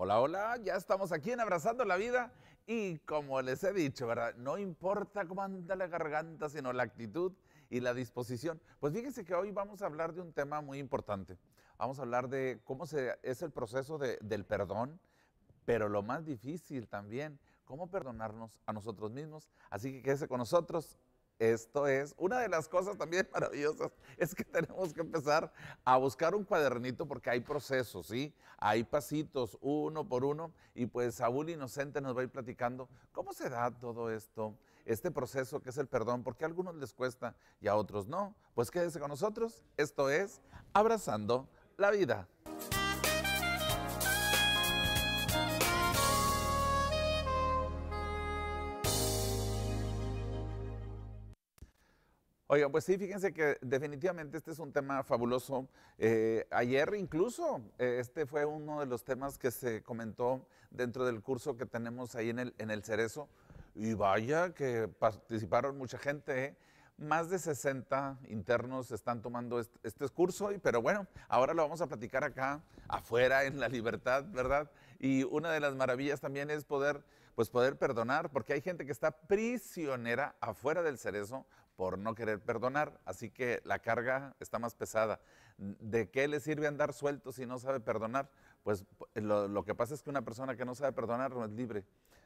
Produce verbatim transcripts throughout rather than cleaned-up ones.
Hola, hola, ya estamos aquí en Abrazando la Vida y como les he dicho, ¿verdad? No importa cómo anda la garganta, sino la actitud y la disposición. Pues fíjense que hoy vamos a hablar de un tema muy importante. Vamos a hablar de cómo se, es el proceso de- del perdón, pero lo más difícil también, cómo perdonarnos a nosotros mismos. Así que quédese con nosotros. Esto es una de las cosas también maravillosas, es que tenemos que empezar a buscar un cuadernito porque hay procesos, ¿sí? Hay pasitos uno por uno y pues Saúl Inocente nos va a ir platicando cómo se da todo esto, este proceso que es el perdón, porque a algunos les cuesta y a otros no. Pues quédese con nosotros, esto es Abrazando la Vida. Oiga, pues sí, fíjense que definitivamente este es un tema fabuloso. Eh, ayer incluso eh, este fue uno de los temas que se comentó dentro del curso que tenemos ahí en el, en el Cerezo. Y vaya que participaron mucha gente, ¿eh? Más de sesenta internos están tomando este, este curso, y, pero bueno, ahora lo vamos a platicar acá, afuera, en la libertad, ¿verdad? Y una de las maravillas también es poder, pues poder perdonar, porque hay gente que está prisionera afuera del Cerezo por no querer perdonar, así que la carga está más pesada. ¿De qué le sirve andar suelto si no sabe perdonar? Pues lo, lo que pasa es que una persona que no sabe perdonar no es libre.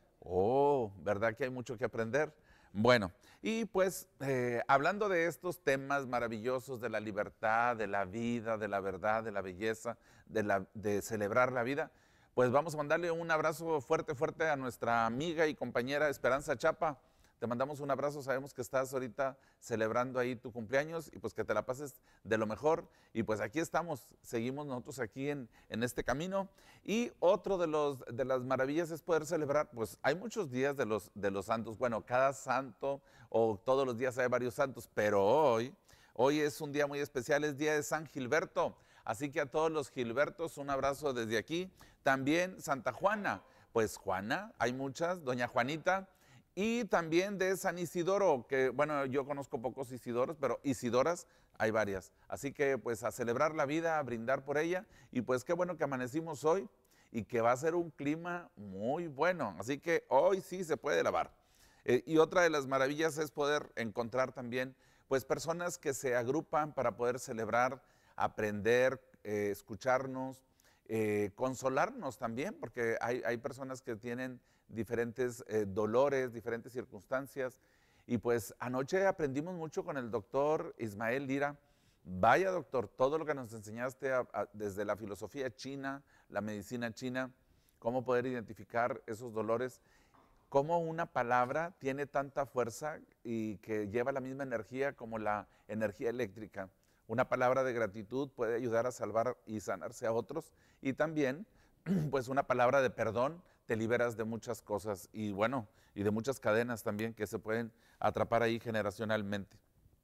Oh, ¿verdad que hay mucho que aprender? Bueno, y pues eh, hablando de estos temas maravillosos de la libertad, de la vida, de la verdad, de la belleza, de, la, de celebrar la vida, pues vamos a mandarle un abrazo fuerte, fuerte a nuestra amiga y compañera Esperanza Chapa. Te mandamos un abrazo, sabemos que estás ahorita celebrando ahí tu cumpleaños y pues que te la pases de lo mejor. Y pues aquí estamos, seguimos nosotros aquí en, en este camino. Y otro de, los, de las maravillas es poder celebrar, pues hay muchos días de los, de los santos, bueno, cada santo o todos los días hay varios santos, pero hoy, hoy es un día muy especial, es día de San Gilberto. Así que a todos los Gilbertos un abrazo desde aquí. También Santa Juana, pues Juana, hay muchas, doña Juanita. Y también de San Isidoro, que bueno, yo conozco pocos Isidoros, pero Isidoras hay varias. Así que pues a celebrar la vida, a brindar por ella. Y pues qué bueno que amanecimos hoy y que va a ser un clima muy bueno. Así que hoy sí se puede lavar. Eh, y otra de las maravillas es poder encontrar también pues personas que se agrupan para poder celebrar, aprender, eh, escucharnos, eh, consolarnos también, porque hay, hay personas que tienen diferentes eh, dolores, diferentes circunstancias. Y pues anoche aprendimos mucho con el doctor Ismael Lira. Vaya doctor, todo lo que nos enseñaste a, a, desde la filosofía china, la medicina china, cómo poder identificar esos dolores, cómo una palabra tiene tanta fuerza y que lleva la misma energía como la energía eléctrica. Una palabra de gratitud puede ayudar a salvar y sanarse a otros, y también pues una palabra de perdón te liberas de muchas cosas y bueno, y de muchas cadenas también que se pueden atrapar ahí generacionalmente.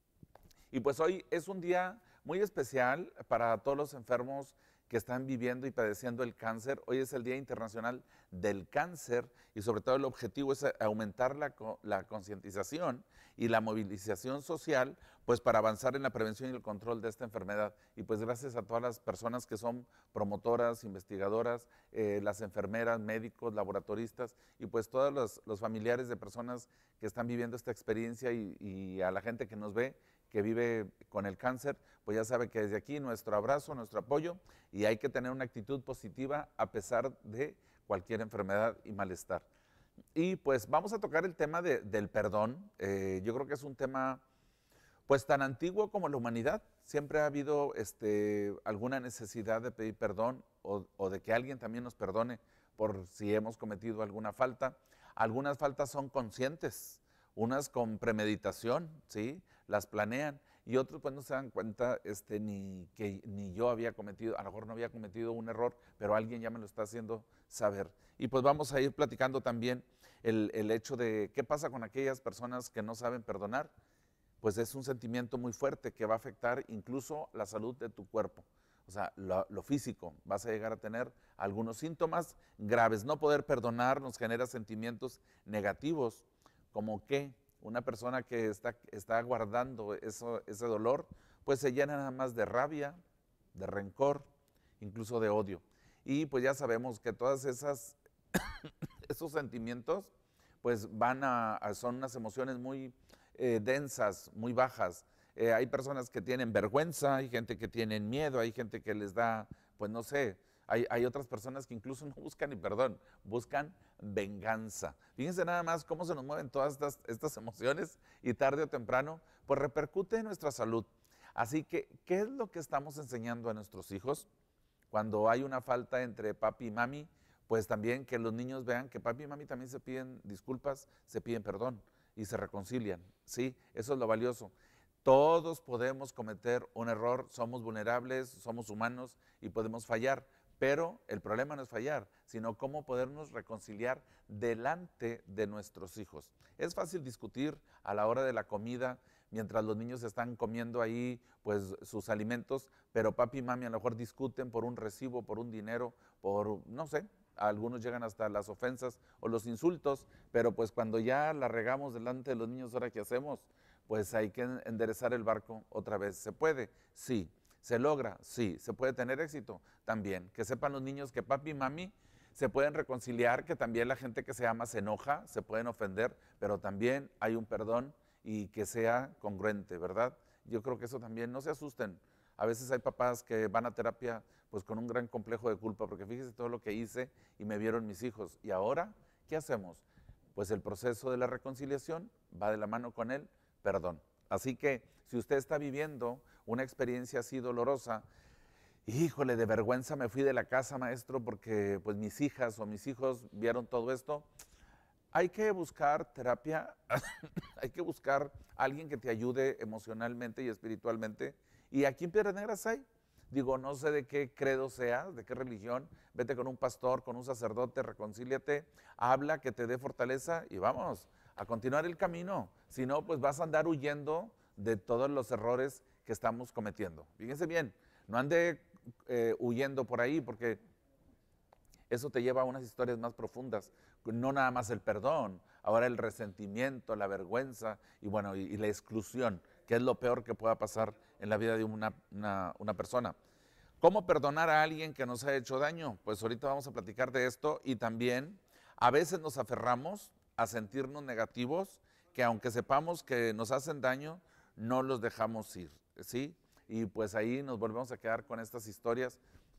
Y pues hoy es un día muy especial para todos los enfermos que están viviendo y padeciendo el cáncer. Hoy es el Día Internacional del Cáncer y sobre todo el objetivo es aumentar la, la concientización y la movilización social, pues para avanzar en la prevención y el control de esta enfermedad. Y pues gracias a todas las personas que son promotoras, investigadoras, eh, las enfermeras, médicos, laboratoristas y pues todos los, los familiares de personas que están viviendo esta experiencia y, y a la gente que nos ve, que vive con el cáncer, pues ya sabe que desde aquí nuestro abrazo, nuestro apoyo, y hay que tener una actitud positiva a pesar de cualquier enfermedad y malestar. Y pues vamos a tocar el tema de, del perdón. Eh, yo creo que es un tema pues tan antiguo como la humanidad. Siempre ha habido este, alguna necesidad de pedir perdón o, o de que alguien también nos perdone por si hemos cometido alguna falta. Algunas faltas son conscientes, unas con premeditación, ¿sí? Las planean, y otros pues no se dan cuenta este, ni que ni yo había cometido, a lo mejor no había cometido un error, pero alguien ya me lo está haciendo saber. Y pues vamos a ir platicando también el, el hecho de qué pasa con aquellas personas que no saben perdonar. Pues es un sentimiento muy fuerte que va a afectar incluso la salud de tu cuerpo. O sea, lo, lo físico, vas a llegar a tener algunos síntomas graves. No poder perdonar nos genera sentimientos negativos, como que una persona que está, está guardando eso, ese dolor, pues se llena nada más de rabia, de rencor, incluso de odio. y pues ya sabemos que todas esas esos sentimientos pues van a, a son unas emociones muy eh, densas, muy bajas. Eh, hay personas que tienen vergüenza, hay gente que tiene miedo, hay gente que les da, pues no sé, hay, hay otras personas que incluso no buscan ni perdón, buscan venganza. Fíjense nada más cómo se nos mueven todas estas, estas emociones y tarde o temprano, pues repercute en nuestra salud. Así que, ¿qué es lo que estamos enseñando a nuestros hijos? Cuando hay una falta entre papi y mami, pues también que los niños vean que papi y mami también se piden disculpas, se piden perdón y se reconcilian. Sí, eso es lo valioso. Todos podemos cometer un error, somos vulnerables, somos humanos y podemos fallar, pero el problema no es fallar, sino cómo podernos reconciliar delante de nuestros hijos. Es fácil discutir a la hora de la comida, mientras los niños están comiendo ahí pues sus alimentos, pero papi y mami a lo mejor discuten por un recibo, por un dinero, por no sé, algunos llegan hasta las ofensas o los insultos, pero pues cuando ya la regamos delante de los niños, ¿ahora qué hacemos? Pues hay que enderezar el barco otra vez. ¿Se puede? Sí. ¿Se logra? Sí. ¿Se puede tener éxito? También. Que sepan los niños que papi y mami se pueden reconciliar, que también la gente que se ama se enoja, se pueden ofender, pero también hay un perdón y que sea congruente, ¿verdad? Yo creo que eso también, no se asusten. A veces hay papás que van a terapia pues con un gran complejo de culpa, porque fíjese todo lo que hice y me vieron mis hijos. ¿Y ahora qué hacemos? Pues el proceso de la reconciliación va de la mano con el perdón. Así que si usted está viviendo una experiencia así dolorosa, híjole, de vergüenza me fui de la casa, maestro, porque pues mis hijas o mis hijos vieron todo esto, hay que buscar terapia, hay que buscar a alguien que te ayude emocionalmente y espiritualmente. Y aquí en Piedras Negras hay, digo, no sé de qué credo seas, de qué religión, vete con un pastor, con un sacerdote, reconcíliate, habla, que te dé fortaleza y vamos a continuar el camino. Si no, pues vas a andar huyendo de todos los errores que estamos cometiendo. Fíjense bien, no ande eh, huyendo por ahí, porque eso te lleva a unas historias más profundas. No nada más el perdón, ahora el resentimiento, la vergüenza y bueno, y, y la exclusión, que es lo peor que pueda pasar en la vida de una, una, una persona. ¿Cómo perdonar a alguien que nos ha hecho daño? Pues ahorita vamos a platicar de esto y también a veces nos aferramos a sentirnos negativos, que aunque sepamos que nos hacen daño, no los dejamos ir, ¿sí? Y pues ahí nos volvemos a quedar con estas historias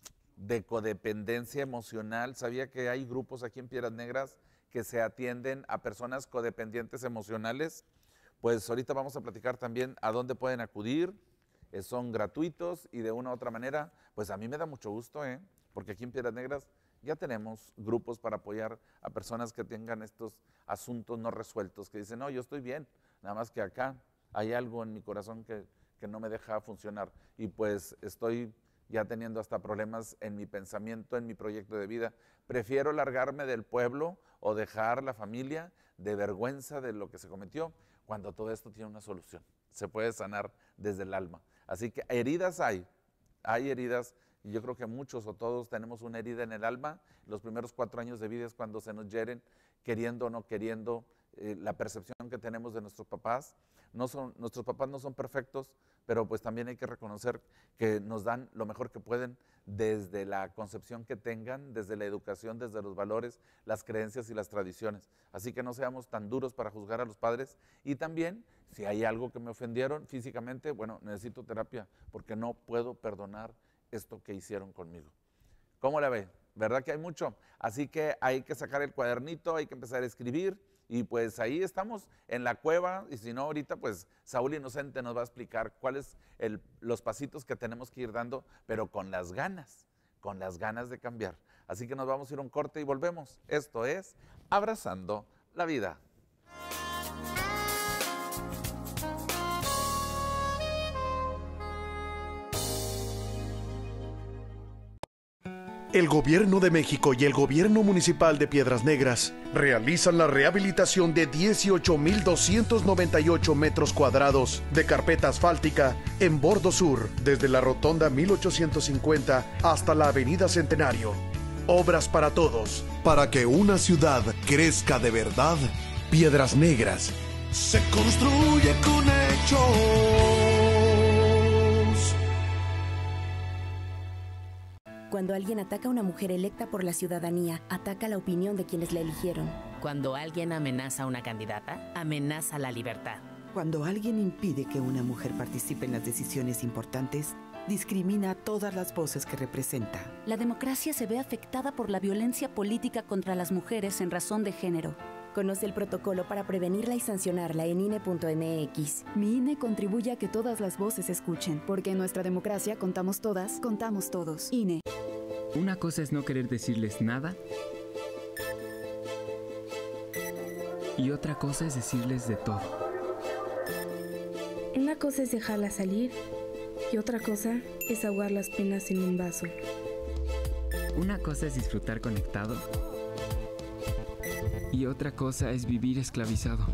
de codependencia emocional. ¿Sabía que hay grupos aquí en Piedras Negras que se atienden a personas codependientes emocionales? Pues ahorita vamos a platicar también a dónde pueden acudir, eh, son gratuitos y de una u otra manera, pues a mí me da mucho gusto, ¿eh? Porque aquí en Piedras Negras ya tenemos grupos para apoyar a personas que tengan estos asuntos no resueltos, que dicen, no, yo estoy bien, nada más que acá hay algo en mi corazón que, que no me deja funcionar y pues estoy ya teniendo hasta problemas en mi pensamiento, en mi proyecto de vida. Prefiero largarme del pueblo o dejar la familia de vergüenza de lo que se cometió, cuando todo esto tiene una solución. Se puede sanar desde el alma. Así que heridas hay, hay heridas, y yo creo que muchos o todos tenemos una herida en el alma. Los primeros cuatro años de vida es cuando se nos hieren, queriendo o no queriendo, eh, la percepción que tenemos de nuestros papás. No son, nuestros papás no son perfectos, pero pues también hay que reconocer que nos dan lo mejor que pueden desde la concepción que tengan, desde la educación, desde los valores, las creencias y las tradiciones. Así que no seamos tan duros para juzgar a los padres. Y también, si hay algo que me ofendieron físicamente, bueno, necesito terapia porque no puedo perdonar esto que hicieron conmigo. ¿Cómo la ve? ¿Verdad que hay mucho? Así que hay que sacar el cuadernito, hay que empezar a escribir. Y pues ahí estamos en la cueva, y si no ahorita pues Saúl Inocente nos va a explicar cuáles el, los pasitos que tenemos que ir dando, pero con las ganas, con las ganas de cambiar. Así que nos vamos a ir a un corte y volvemos. Esto es Abrazando la Vida. El Gobierno de México y el Gobierno Municipal de Piedras Negras realizan la rehabilitación de dieciocho mil doscientos noventa y ocho metros cuadrados de carpeta asfáltica en Bordo Sur, desde la Rotonda mil ochocientos cincuenta hasta la Avenida Centenario. Obras para todos, para que una ciudad crezca de verdad. Piedras Negras se construye con hechos. Cuando alguien ataca a una mujer electa por la ciudadanía, ataca la opinión de quienes la eligieron. Cuando alguien amenaza a una candidata, amenaza la libertad. Cuando alguien impide que una mujer participe en las decisiones importantes, discrimina a todas las voces que representa. La democracia se ve afectada por la violencia política contra las mujeres en razón de género. Conoce el protocolo para prevenirla y sancionarla en I N E punto M X. Mi I N E contribuye a que todas las voces se escuchen, porque en nuestra democracia contamos todas, contamos todos. I N E. Una cosa es no querer decirles nada y otra cosa es decirles de todo. Una cosa es dejarla salir y otra cosa es ahogar las penas en un vaso. Una cosa es disfrutar conectado y otra cosa es vivir esclavizado.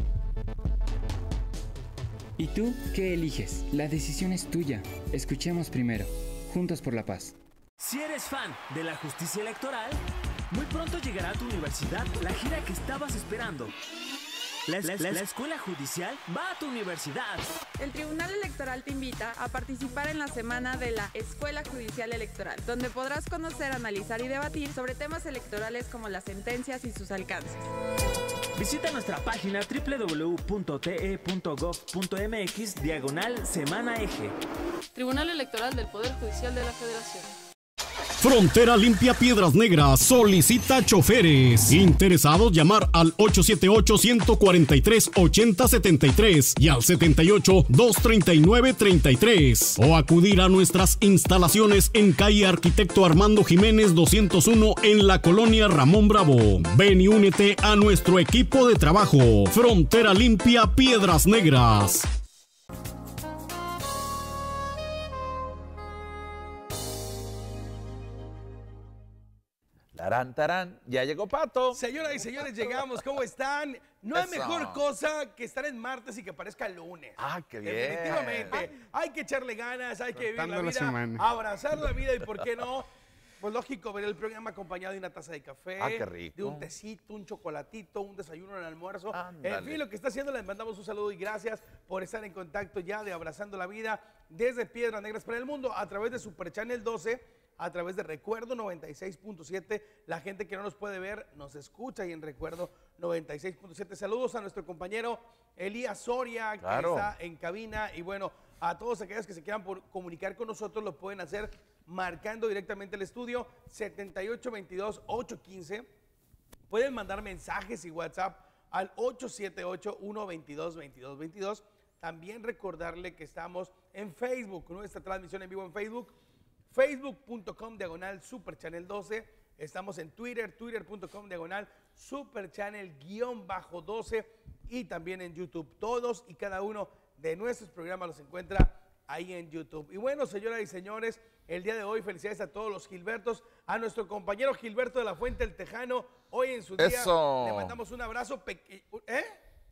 ¿Y tú qué eliges? La decisión es tuya. Escuchemos primero. Juntos por la paz. Si eres fan de la justicia electoral, muy pronto llegará a tu universidad la gira que estabas esperando. La, la, la, la Escuela Judicial va a tu universidad. El Tribunal Electoral te invita a participar en la semana de la Escuela Judicial Electoral, donde podrás conocer, analizar y debatir sobre temas electorales como las sentencias y sus alcances. Visita nuestra página doble u doble u doble u punto te punto gov punto m x diagonal semana eje. Tribunal Electoral del Poder Judicial de la Federación. Frontera Limpia Piedras Negras solicita choferes. Interesados, llamar al ocho siete ocho, uno cuatro tres, ocho cero siete tres y al siete ocho, dos tres nueve, tres tres. O acudir a nuestras instalaciones en calle Arquitecto Armando Jiménez doscientos uno en la colonia Ramón Bravo. Ven y únete a nuestro equipo de trabajo. Frontera Limpia Piedras Negras. Tarán, tarán, ya llegó Pato. Señoras y señores, llegamos. ¿Cómo están? No hay mejor cosa que estar en martes y que parezca lunes. Ah, qué bien. Definitivamente. Hay que echarle ganas, hay que vivir la vida, abrazar la vida y, ¿por qué no? Pues lógico, ver el programa acompañado de una taza de café, ah, qué rico. de un tecito, un chocolatito, un desayuno, un almuerzo. Ándale. En fin, lo que está haciendo, les mandamos un saludo y gracias por estar en contacto ya de Abrazando la Vida desde Piedras Negras para el Mundo a través de Super Channel doce, a través de Recuerdo noventa y seis punto siete. La gente que no nos puede ver nos escucha y en Recuerdo noventa y seis punto siete. Saludos a nuestro compañero Elías Soria, claro, que está en cabina. Y bueno, a todos aquellos que se quieran por comunicar con nosotros lo pueden hacer marcando directamente el estudio setenta y ocho veintidós, ochocientos quince. Pueden mandar mensajes y WhatsApp al ocho siete ocho, uno veintidós, veintidós veintidós. También recordarle que estamos en Facebook, nuestra transmisión en vivo en Facebook, facebook punto com diagonal Super Channel doce. Estamos en Twitter, twitter punto com diagonal Super Channel guión bajo doce y también en YouTube. Todos y cada uno de nuestros programas los encuentra ahí en YouTube. Y bueno, señoras y señores, el día de hoy felicidades a todos los Gilbertos, a nuestro compañero Gilberto de la Fuente, el Tejano, hoy en su día. Eso. Le mandamos un abrazo pequeño. ¿Eh?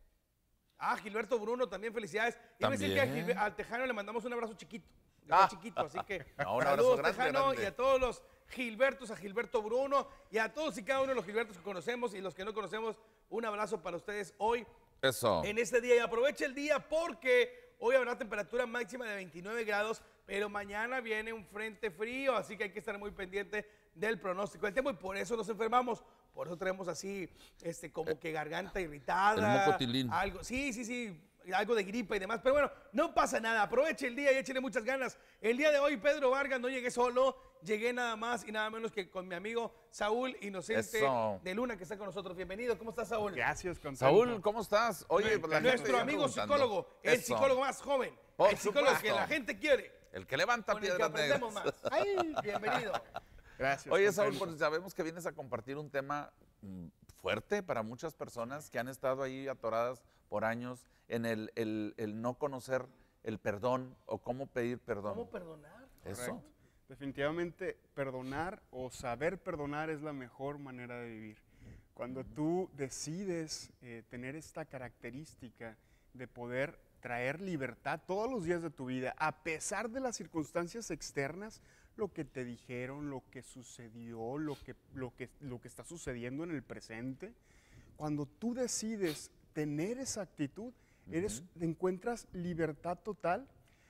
Ah, Gilberto Bruno, también felicidades. Y me dicen que a Gilberto, al Tejano le mandamos un abrazo chiquito. Ah, chiquito, así que no, un saludos grande, Tejano grande. Y a todos los Gilbertos, a Gilberto Bruno y a todos y cada uno de los Gilbertos que conocemos y los que no conocemos, un abrazo para ustedes hoy. Eso. En este día, y aproveche el día porque hoy habrá temperatura máxima de veintinueve grados, pero mañana viene un frente frío, así que hay que estar muy pendiente del pronóstico del tiempo y por eso nos enfermamos. Por eso tenemos así, este, como que garganta irritada. El mocotilín. Algo, sí, sí, sí. Algo de gripa y demás, pero bueno, no pasa nada, aproveche el día y échele muchas ganas. El día de hoy, Pedro Vargas, no llegué solo, llegué nada más y nada menos que con mi amigo Saúl Inocente Eso. de Luna, que está con nosotros. Bienvenido, ¿cómo estás, Saúl? Gracias, contento. Saúl, ¿cómo estás? Oye, pues la nuestro amigo psicólogo, el Eso. psicólogo más joven, Por el psicólogo supuesto. que la gente quiere. El que levanta Con el que piedras negras. aprendemos más. Ay, bienvenido. Gracias. Oye, contento. Saúl, pues sabemos que vienes a compartir un tema mm, fuerte para muchas personas que han estado ahí atoradas por años en el, el, el no conocer el perdón o cómo pedir perdón. ¿Cómo perdonar? Eso. Correcto. Definitivamente, perdonar o saber perdonar es la mejor manera de vivir. Cuando tú decides eh, tener esta característica de poder traer libertad todos los días de tu vida, a pesar de las circunstancias externas, lo que te dijeron, lo que sucedió, lo que, lo que, lo que está sucediendo en el presente, cuando tú decides tener esa actitud, eres, encuentras libertad total.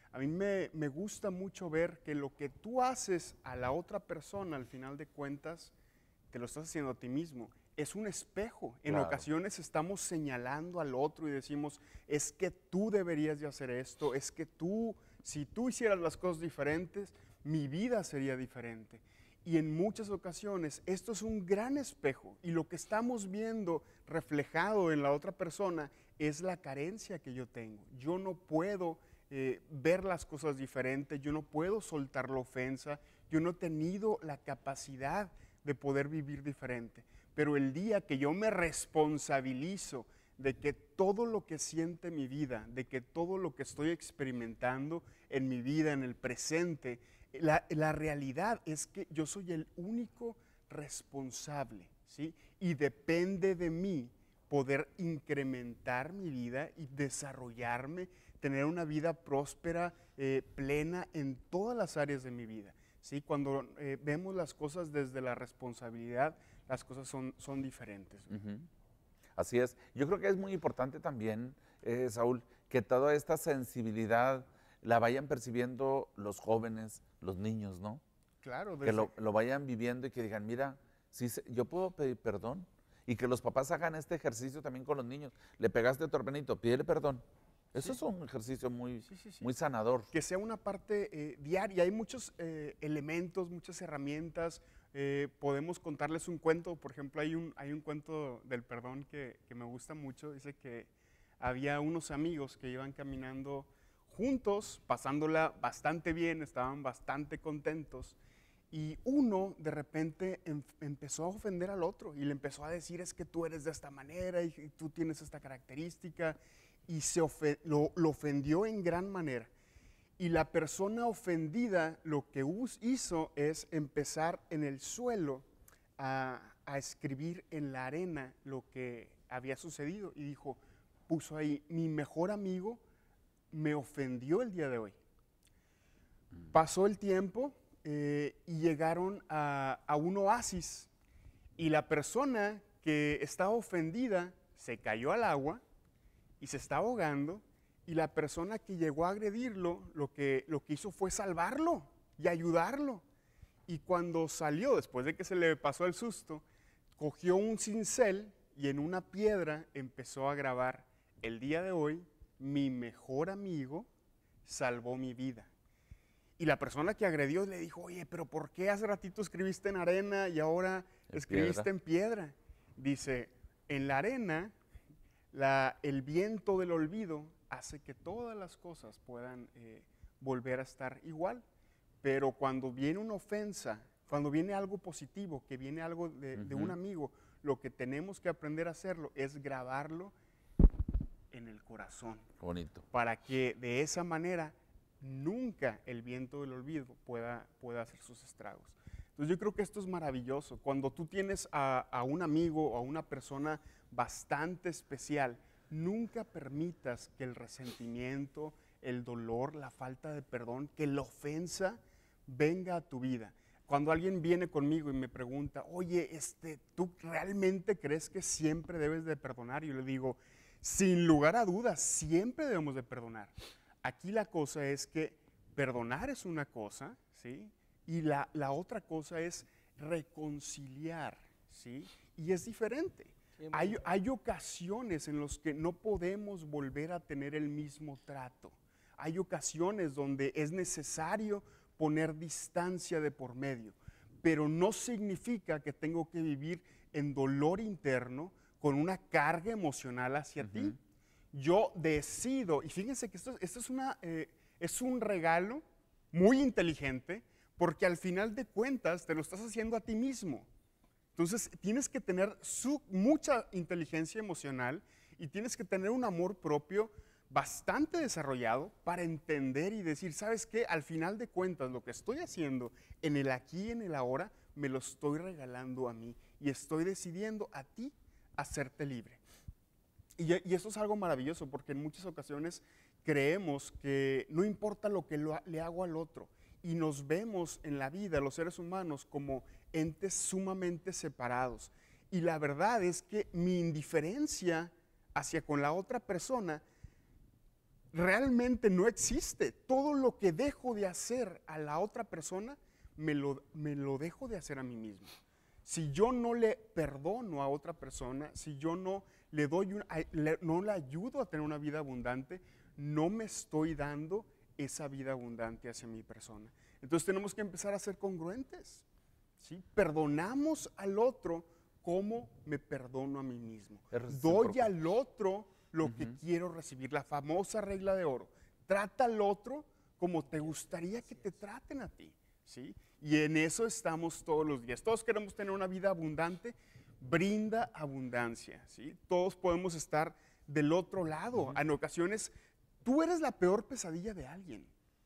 A mí me, me gusta mucho ver que lo que tú haces a la otra persona, al final de cuentas, te lo estás haciendo a ti mismo. Es un espejo. En Claro. ocasiones estamos señalando al otro y decimos, es que tú deberías de hacer esto, es que tú, si tú hicieras las cosas diferentes, mi vida sería diferente. Y en muchas ocasiones esto es un gran espejo y lo que estamos viendo reflejado en la otra persona es la carencia que yo tengo. Yo no puedo eh, ver las cosas diferentes, yo no puedo soltar la ofensa, yo no he tenido la capacidad de poder vivir diferente. Pero el día que yo me responsabilizo de que todo lo que siente mi vida, de que todo lo que estoy experimentando en mi vida, en el presente, la, la realidad es que yo soy el único responsable, ¿sí? Y depende de mí poder incrementar mi vida y desarrollarme, tener una vida próspera, eh, plena en todas las áreas de mi vida, ¿sí? Cuando eh, vemos las cosas desde la responsabilidad, las cosas son, son diferentes. Uh-huh. Así es. Yo creo que es muy importante también, eh, Saúl, que toda esta sensibilidad la vayan percibiendo los jóvenes, los niños, ¿no? Claro. Desde... Que lo, lo vayan viviendo y que digan, mira, sí, yo puedo pedir perdón. Y que los papás hagan este ejercicio también con los niños. Le pegaste a tu hermanito, pídele perdón. Eso sí. Es un ejercicio muy, sí, sí, sí. muy sanador. Que sea una parte eh, diaria. Hay muchos eh, elementos, muchas herramientas. Eh, podemos contarles un cuento. Por ejemplo, hay un, hay un cuento del perdón que, que me gusta mucho. Dice que había unos amigos que iban caminando juntos, pasándola bastante bien, estaban bastante contentos. Y uno de repente em, empezó a ofender al otro y le empezó a decir, es que tú eres de esta manera y, y tú tienes esta característica. Y se ofe lo, lo ofendió en gran manera. Y la persona ofendida lo que hizo es empezar en el suelo a, a escribir en la arena lo que había sucedido. Y dijo, puso ahí, mi mejor amigo me ofendió el día de hoy. Pasó el tiempo eh, y llegaron a, a un oasis. Y la persona que estaba ofendida se cayó al agua y se está ahogando, y la persona que llegó a agredirlo, lo que, lo que hizo fue salvarlo y ayudarlo. Y cuando salió, después de que se le pasó el susto, cogió un cincel y en una piedra empezó a grabar, el día de hoy, mi mejor amigo salvó mi vida. Y la persona que agredió le dijo, oye, pero ¿por qué hace ratito escribiste en arena y ahora en escribiste piedra? en piedra? Dice, en la arena, La, el viento del olvido hace que todas las cosas puedan eh, volver a estar igual, pero cuando viene una ofensa, cuando viene algo positivo, que viene algo de, uh-huh. de un amigo, lo que tenemos que aprender a hacerlo es grabarlo en el corazón. Bonito. Para que de esa manera nunca el viento del olvido pueda, pueda hacer sus estragos. Entonces yo creo que esto es maravilloso. Cuando tú tienes a, a un amigo o a una persona bastante especial, nunca permitas que el resentimiento, el dolor, la falta de perdón, que la ofensa venga a tu vida. Cuando alguien viene conmigo y me pregunta, oye, este, ¿tú realmente crees que siempre debes de perdonar? Y yo le digo, sin lugar a dudas, siempre debemos de perdonar. Aquí la cosa es que perdonar es una cosa, ¿sí? Y la, la otra cosa es reconciliar, ¿sí? Y es diferente. Hay, hay ocasiones en las que no podemos volver a tener el mismo trato. Hay ocasiones donde es necesario poner distancia de por medio, pero no significa que tengo que vivir en dolor interno con una carga emocional hacia uh-huh. ti. Yo decido, y fíjense que esto, esto es, una, eh, es un regalo muy inteligente, porque al final de cuentas te lo estás haciendo a ti mismo. Entonces tienes que tener su, mucha inteligencia emocional y tienes que tener un amor propio bastante desarrollado para entender y decir, ¿sabes qué? Al final de cuentas lo que estoy haciendo en el aquí y en el ahora me lo estoy regalando a mí y estoy decidiendo a ti hacerte libre. Y, y eso es algo maravilloso porque en muchas ocasiones creemos que no importa lo que lo, le hago al otro, y nos vemos en la vida, los seres humanos, como entes sumamente separados. Y la verdad es que mi indiferencia hacia con la otra persona realmente no existe. Todo lo que dejo de hacer a la otra persona, me lo, me lo dejo de hacer a mí mismo. Si yo no le perdono a otra persona, si yo no le doy un, le, no le ayudo a tener una vida abundante, no me estoy dando esa vida abundante hacia mi persona. Entonces tenemos que empezar a ser congruentes, ¿sí? Perdonamos al otro como me perdono a mí mismo. Doy al otro lo uh-huh. que quiero recibir, la famosa regla de oro. Trata al otro como te gustaría que te traten a ti, ¿sí? Y en eso estamos todos los días. Todos queremos tener una vida abundante, brinda abundancia, ¿sí? Todos podemos estar del otro lado. Uh-huh. En ocasiones, tú eres la peor pesadilla de alguien.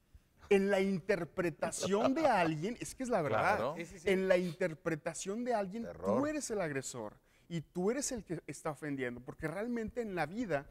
En la interpretación de alguien, es que es la verdad, claro. sí, sí, sí. en la interpretación de alguien, Terror. Tú eres el agresor y tú eres el que está ofendiendo, porque realmente en la vida,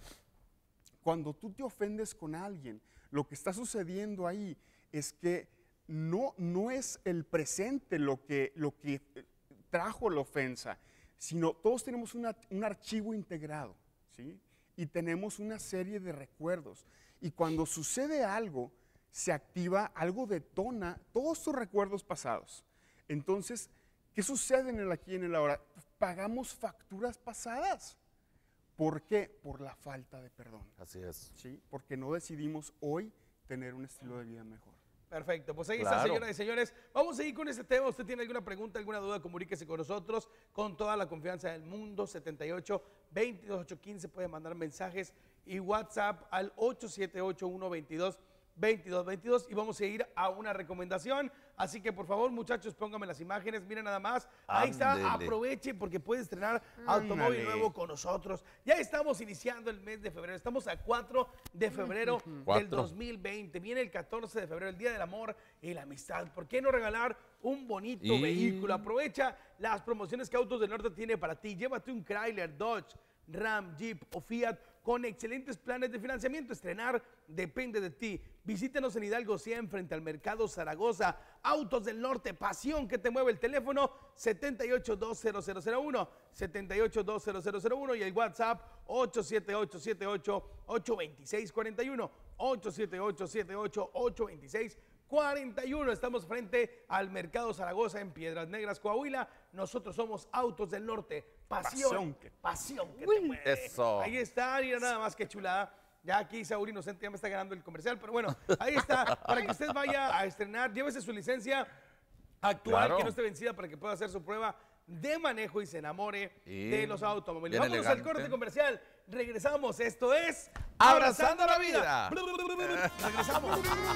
cuando tú te ofendes con alguien, lo que está sucediendo ahí es que no, no es el presente lo que, lo que trajo la ofensa, sino todos tenemos una, un archivo integrado, ¿sí? Y tenemos una serie de recuerdos. Y cuando sucede algo, se activa, algo detona todos tus recuerdos pasados. Entonces, ¿qué sucede en el aquí y en el ahora? Pagamos facturas pasadas. ¿Por qué? Por la falta de perdón. Así es. ¿Sí? Porque no decidimos hoy tener un estilo de vida mejor. Perfecto, pues ahí claro. está, señoras y señores. Vamos a ir con este tema. ¿Usted tiene alguna pregunta, alguna duda? Comuníquese con nosotros con toda la confianza del mundo. setenta y ocho, veintidós, ochocientos quince, puede mandar mensajes y WhatsApp al ocho siete ocho, uno veintidós, veintidós veintidós y vamos a ir a una recomendación. Así que por favor, muchachos, pónganme las imágenes, miren nada más. Ahí está, Andele. Aproveche porque puede estrenar automóvil Andele. Nuevo con nosotros. Ya estamos iniciando el mes de febrero, estamos a cuatro de febrero del dos mil veinte. Viene el catorce de febrero, el Día del Amor y la Amistad. ¿Por qué no regalar un bonito y... vehículo? Aprovecha las promociones que Autos del Norte tiene para ti. Llévate un Chrysler, Dodge, Ram, Jeep o Fiat con excelentes planes de financiamiento. Estrenar depende de ti. Visítenos en Hidalgo cien frente al Mercado Zaragoza. Autos del Norte, pasión que te mueve. El teléfono setenta y ocho, dos cero cero cero uno, setenta y ocho, dos cero cero cero uno y el WhatsApp ocho siete ocho, siete ocho, ocho dos seis cuatro uno, ocho siete ocho, siete ocho, ocho dos seis cuarenta y uno. Estamos frente al Mercado Zaragoza en Piedras Negras, Coahuila. Nosotros somos Autos del Norte. Pasión, pasión que, pasión que te mueve. Eso. Ahí está, mira nada más que chulada. Ya aquí Saúl Inocente ya me está ganando el comercial, pero bueno, ahí está, para que usted vaya a estrenar, llévese su licencia actual, claro. que no esté vencida, para que pueda hacer su prueba de manejo y se enamore y de los automóviles. Vámonos elegante. Al corte comercial, regresamos, esto es Abrazando, Abrazando la Vida. vida. Regresamos.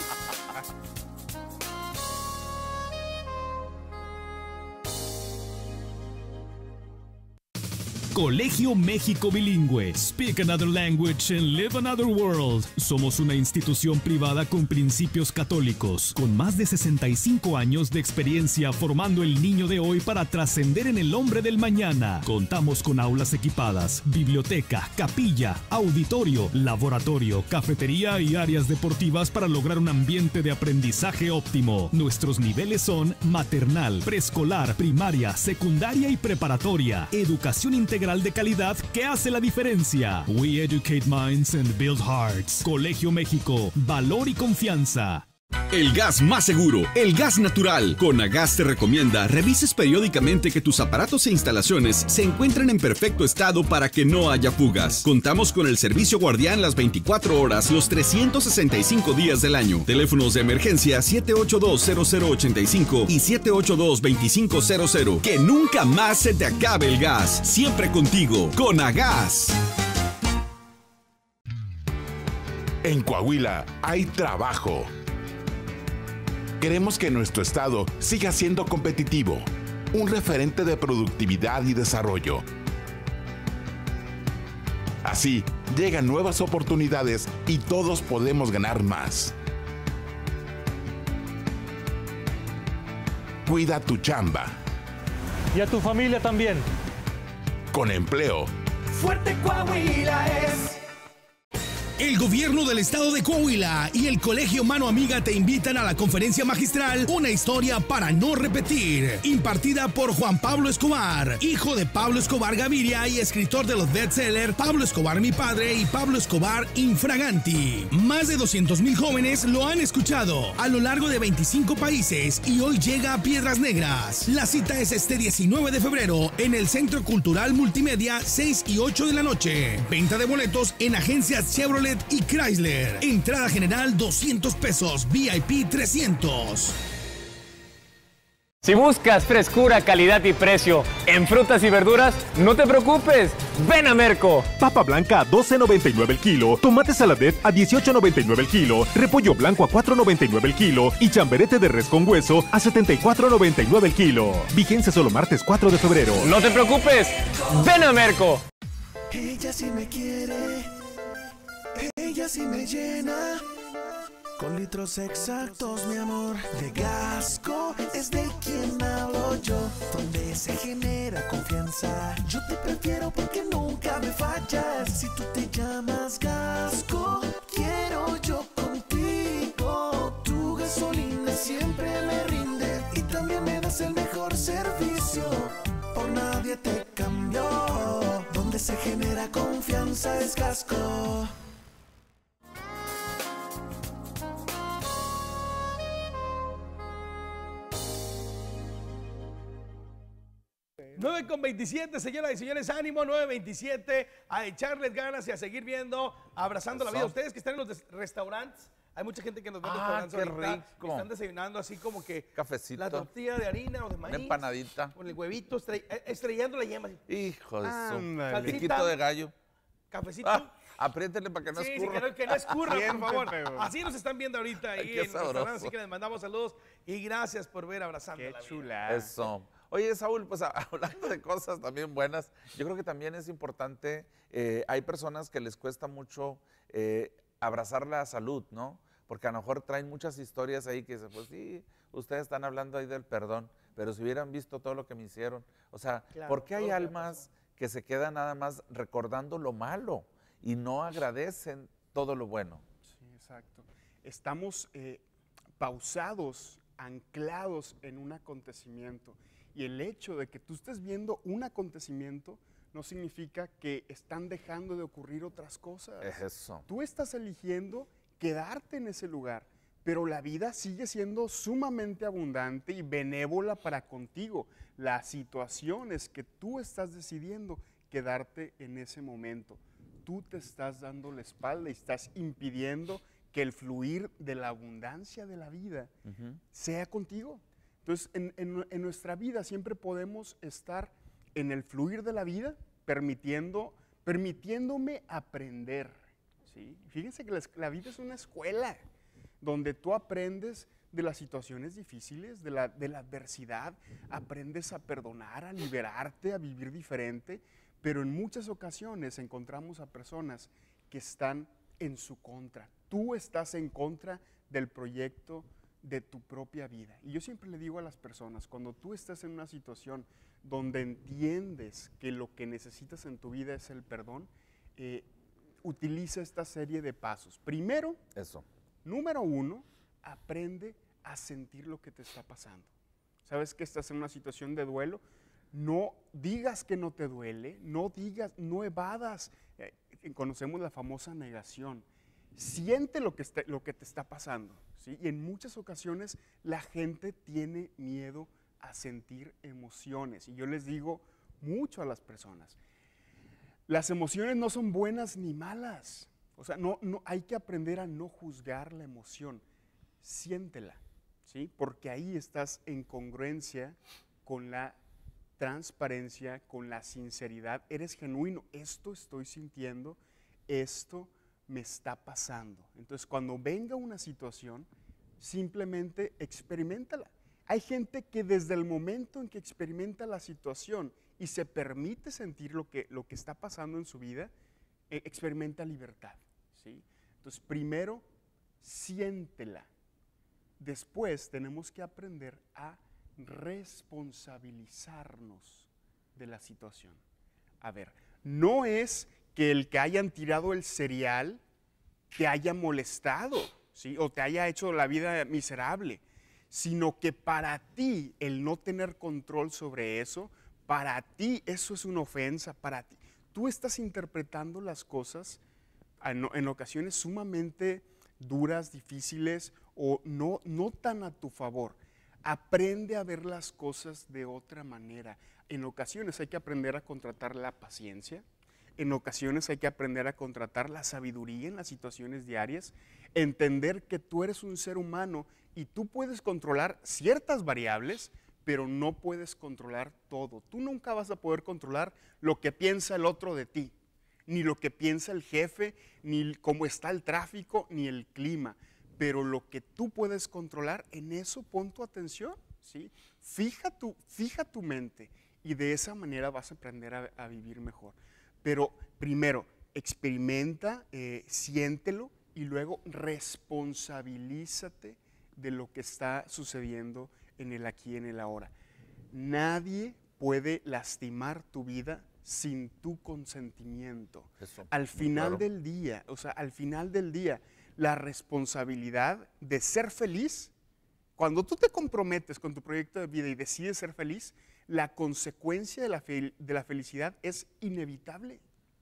Colegio México Bilingüe. Speak another language and live another world. Somos una institución privada con principios católicos, con más de sesenta y cinco años de experiencia formando el niño de hoy para trascender en el hombre del mañana. Contamos con aulas equipadas, biblioteca, capilla, auditorio, laboratorio, cafetería y áreas deportivas para lograr un ambiente de aprendizaje óptimo. Nuestros niveles son maternal, preescolar, primaria, secundaria y preparatoria. Educación integral de calidad que hace la diferencia. We educate minds and build hearts. Colegio México, valor y confianza. El gas más seguro, el gas natural. Conagas te recomienda revises periódicamente que tus aparatos e instalaciones se encuentren en perfecto estado para que no haya fugas. Contamos con el servicio guardián las veinticuatro horas, los trescientos sesenta y cinco días del año. Teléfonos de emergencia siete ocho dos, cero cero ocho cinco y siete ocho dos, dos cinco cero cero. Que nunca más se te acabe el gas. Siempre contigo, Conagas. En Coahuila hay trabajo. Queremos que nuestro estado siga siendo competitivo, un referente de productividad y desarrollo. Así, llegan nuevas oportunidades y todos podemos ganar más. Cuida tu chamba. Y a tu familia también. Con empleo. Fuerte Coahuila es. El gobierno del estado de Coahuila y el colegio Mano Amiga te invitan a la conferencia magistral Una historia para no repetir, impartida por Juan Pablo Escobar, hijo de Pablo Escobar Gaviria y escritor de los bestsellers Pablo Escobar mi padre y Pablo Escobar Infraganti. Más de doscientos mil jóvenes lo han escuchado a lo largo de veinticinco países y hoy llega a Piedras Negras. La cita es este diecinueve de febrero en el Centro Cultural Multimedia, seis y ocho de la noche. Venta de boletos en agencias Chevrolet y Chrysler. Entrada general doscientos pesos, V I P trescientos. Si buscas frescura, calidad y precio en frutas y verduras, no te preocupes, ven a Merco. Papa blanca a doce noventa y nueve el kilo, tomate saladet a dieciocho noventa y nueve el kilo, repollo blanco a cuatro noventa y nueve el kilo y chamberete de res con hueso a setenta y cuatro noventa y nueve el kilo. Vigencia solo martes cuatro de febrero. No te preocupes, ven a Merco. Ella sí me quiere, ella sí me llena. Con litros exactos, mi amor, de Gasco es de quien hablo yo. Donde se genera confianza, yo te prefiero porque nunca me fallas. Si tú te llamas Gasco, quiero yo contigo. Tu gasolina siempre me rinde y también me das el mejor servicio. Por nadie te cambió. Donde se genera confianza es Gasco. nueve con veintisiete, señoras y señores, ánimo, nueve veintisiete, a echarles ganas y a seguir viendo, abrazando la vida. Ustedes que están en los restaurantes, hay mucha gente que nos ve en los Ah, restaurantes qué ahorita, rico. y están desayunando así como que Cafecito. la tortilla de harina o de maíz. Una empanadita. Con el huevito, estre- eh, estrellando la yema. Hijo de su. Salsita, Piquito de gallo. Cafecito. Ah, apriétele para que no Sí, sí, escurra. que no, que no escurra, por Siempre, favor. pero- Así nos están viendo ahorita ahí Ay, qué en el restaurante, sabroso. así que les mandamos saludos y gracias por ver Abrazando la Vida. Eso. Oye, Saúl, pues a- hablando de cosas también buenas, yo creo que también es importante, eh, hay personas que les cuesta mucho eh, abrazar la salud, ¿no? Porque a lo mejor traen muchas historias ahí que dicen, pues sí, ustedes están hablando ahí del perdón, pero si hubieran visto todo lo que me hicieron. O sea, Claro, ¿por qué hay todo lo que almas que se quedan nada más recordando lo malo y no agradecen todo lo bueno? Sí, exacto. Estamos eh, pausados, anclados en un acontecimiento. Y el hecho de que tú estés viendo un acontecimiento no significa que están dejando de ocurrir otras cosas. Es eso. Tú estás eligiendo quedarte en ese lugar, pero la vida sigue siendo sumamente abundante y benévola para contigo. La situación es que tú estás decidiendo quedarte en ese momento. Tú te estás dando la espalda y estás impidiendo que el fluir de la abundancia de la vida Ujú. sea contigo. Entonces, en, en- en nuestra vida siempre podemos estar en el fluir de la vida, permitiendo, permitiéndome aprender. ¿sí? Fíjense que la, es- la vida es una escuela donde tú aprendes de las situaciones difíciles, de la, de la adversidad, aprendes a perdonar, a liberarte, a vivir diferente, pero en muchas ocasiones encontramos a personas que están en su contra. Tú estás en contra del proyecto de tu propia vida. Y yo siempre le digo a las personas, cuando tú estás en una situación donde entiendes que lo que necesitas en tu vida es el perdón, eh, utiliza esta serie de pasos. Primero, Eso. número uno, aprende a sentir lo que te está pasando. ¿Sabes que estás en una situación de duelo? No digas que no te duele, no digas, no evadas. Eh, conocemos la famosa negación. Siente lo que, está- lo que te está pasando. ¿sí? Y en muchas ocasiones la gente tiene miedo a sentir emociones. Y yo les digo mucho a las personas, las emociones no son buenas ni malas. O sea, no, no, hay que aprender a no juzgar la emoción. Siéntela, ¿sí? Porque ahí estás en congruencia con la transparencia, con la sinceridad. Eres genuino. Esto estoy sintiendo, esto me está pasando. Entonces, cuando venga una situación, simplemente experiméntala. Hay gente que desde el momento en que experimenta la situación y se permite sentir lo que, lo que está pasando en su vida, eh, experimenta libertad. ¿sí? Entonces, primero, siéntela. Después, tenemos que aprender a responsabilizarnos de la situación. A ver, no es que el que hayan tirado el cereal te haya molestado, ¿sí? O te haya hecho la vida miserable, sino que para ti el no tener control sobre eso, para ti eso es una ofensa, para ti. Tú estás interpretando las cosas en, en ocasiones sumamente duras, difíciles o no, no tan a tu favor. Aprende a ver las cosas de otra manera. En ocasiones hay que aprender a contratar la paciencia, en ocasiones hay que aprender a contratar la sabiduría en las situaciones diarias, entender que tú eres un ser humano y tú puedes controlar ciertas variables, pero no puedes controlar todo. Tú nunca vas a poder controlar lo que piensa el otro de ti, ni lo que piensa el jefe, ni cómo está el tráfico, ni el clima. Pero lo que tú puedes controlar, en eso pon tu atención, ¿sí? Fija tu, fija tu mente y de esa manera vas a aprender a, a vivir mejor. Pero primero, experimenta, eh, siéntelo y luego responsabilízate de lo que está sucediendo en el aquí y en el ahora. Nadie puede lastimar tu vida sin tu consentimiento. Eso, al final claro. del día, o sea, al final del día, la responsabilidad de ser feliz, cuando tú te comprometes con tu proyecto de vida y decides ser feliz, la consecuencia de la, fel- de la felicidad es inevitable.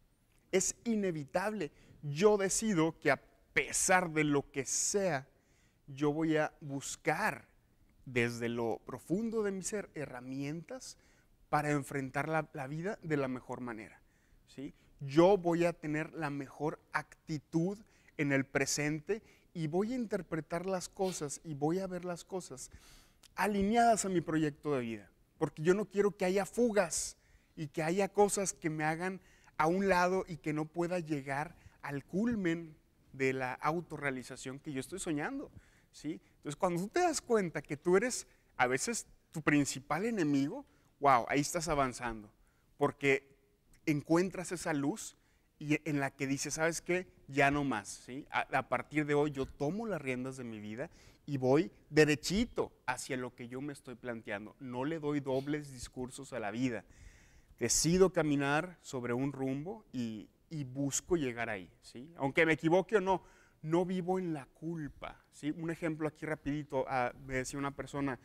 Es inevitable. Yo decido que a pesar de lo que sea, yo voy a buscar desde lo profundo de mi ser herramientas para enfrentar la, la vida de la mejor manera, ¿sí? Yo voy a tener la mejor actitud en el presente y voy a interpretar las cosas y voy a ver las cosas alineadas a mi proyecto de vida, porque yo no quiero que haya fugas y que haya cosas que me hagan a un lado y que no pueda llegar al culmen de la autorrealización que yo estoy soñando, ¿sí? Entonces, cuando tú te das cuenta que tú eres a veces tu principal enemigo, wow, ahí estás avanzando, porque encuentras esa luz y en la que dices, ¿sabes qué? Ya no más, ¿sí? A, a partir de hoy yo tomo las riendas de mi vida y voy derechito hacia lo que yo me estoy planteando. No le doy dobles discursos a la vida. Decido caminar sobre un rumbo y, y busco llegar ahí, ¿sí? Aunque me equivoque o no, no vivo en la culpa, ¿sí? Un ejemplo aquí rapidito, uh, me decía una persona,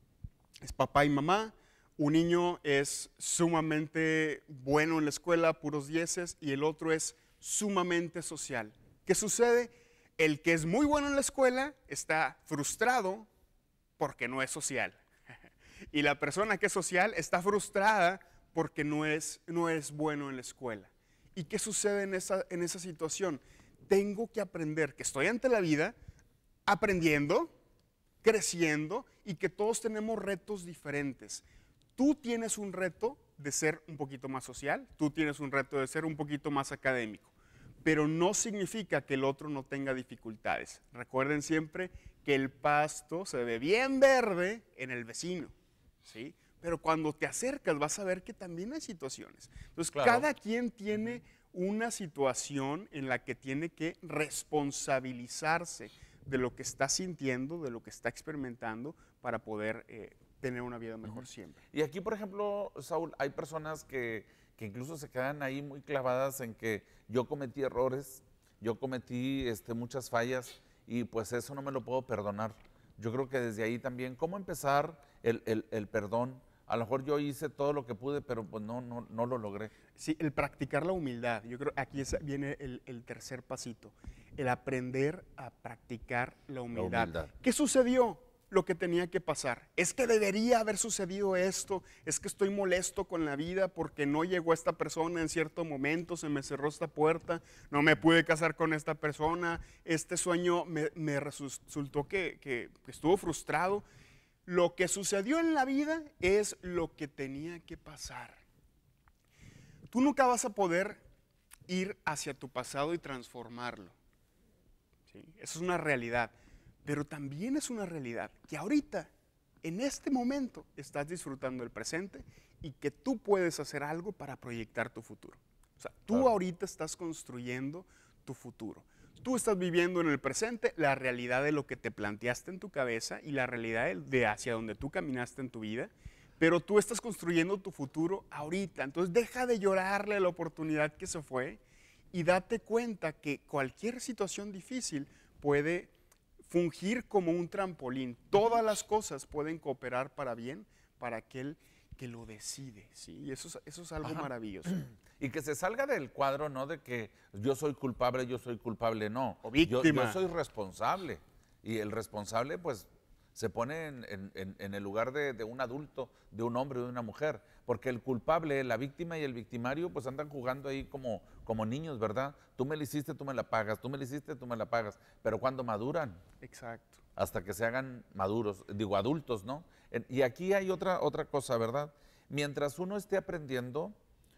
es papá y mamá, un niño es sumamente bueno en la escuela, puros dieces, y el otro es sumamente social. ¿Qué sucede? El que es muy bueno en la escuela está frustrado porque no es social. Y la persona que es social está frustrada porque no es, no es bueno en la escuela. ¿Y qué sucede en esa, en esa situación? Tengo que aprender que estoy ante la vida aprendiendo, creciendo y que todos tenemos retos diferentes. Tú tienes un reto de ser un poquito más social, tú tienes un reto de ser un poquito más académico, pero no significa que el otro no tenga dificultades. Recuerden siempre que el pasto se ve bien verde en el vecino, ¿sí? Pero cuando te acercas vas a ver que también hay situaciones. Entonces, claro, cada quien tiene una situación en la que tiene que responsabilizarse de lo que está sintiendo, de lo que está experimentando para poder eh, tener una vida mejor uh-huh. siempre. Y aquí, por ejemplo, Saúl, hay personas que, que incluso se quedan ahí muy clavadas en que yo cometí errores, yo cometí este, muchas fallas y pues eso no me lo puedo perdonar. Yo creo que desde ahí también, ¿cómo empezar el, el, el perdón? A lo mejor yo hice todo lo que pude, pero pues no, no, no lo logré. Sí, el practicar la humildad. Yo creo que aquí es, viene el, el tercer pasito, el aprender a practicar la humildad. la humildad. ¿Qué sucedió? Lo que tenía que pasar. Es que debería haber sucedido esto, es que estoy molesto con la vida porque no llegó esta persona en cierto momento, se me cerró esta puerta, no me pude casar con esta persona, este sueño me, me resultó que, que, que estuvo frustrado. Lo que sucedió en la vida es lo que tenía que pasar. Tú nunca vas a poder ir hacia tu pasado y transformarlo, ¿sí? Eso es una realidad. Pero también es una realidad que ahorita, en este momento, estás disfrutando del presente y que tú puedes hacer algo para proyectar tu futuro. O sea, tú claro. ahorita estás construyendo tu futuro. Tú estás viviendo en el presente la realidad de lo que te planteaste en tu cabeza y la realidad de hacia donde tú caminaste en tu vida, pero tú estás construyendo tu futuro ahorita. Entonces deja de llorarle a la oportunidad que se fue y date cuenta que cualquier situación difícil puede fungir como un trampolín. Todas las cosas pueden cooperar para bien para aquel que lo decide, ¿sí? Y eso es, eso es algo Ajá. maravilloso. Y que se salga del cuadro, no de que yo soy culpable, yo soy culpable, no. O Yo, víctima. yo soy responsable. Y el responsable, pues, se pone en, en- en- en el lugar de, de un adulto, de un hombre o de una mujer. Porque el culpable, la víctima y el victimario, pues andan jugando ahí como, como niños, ¿verdad? Tú me la hiciste, tú me la pagas, tú me la hiciste, tú me la pagas. Pero cuando maduran. Exacto. Hasta que se hagan maduros, digo, adultos, ¿no? En- Y aquí hay otra, otra cosa, ¿verdad? Mientras uno esté aprendiendo,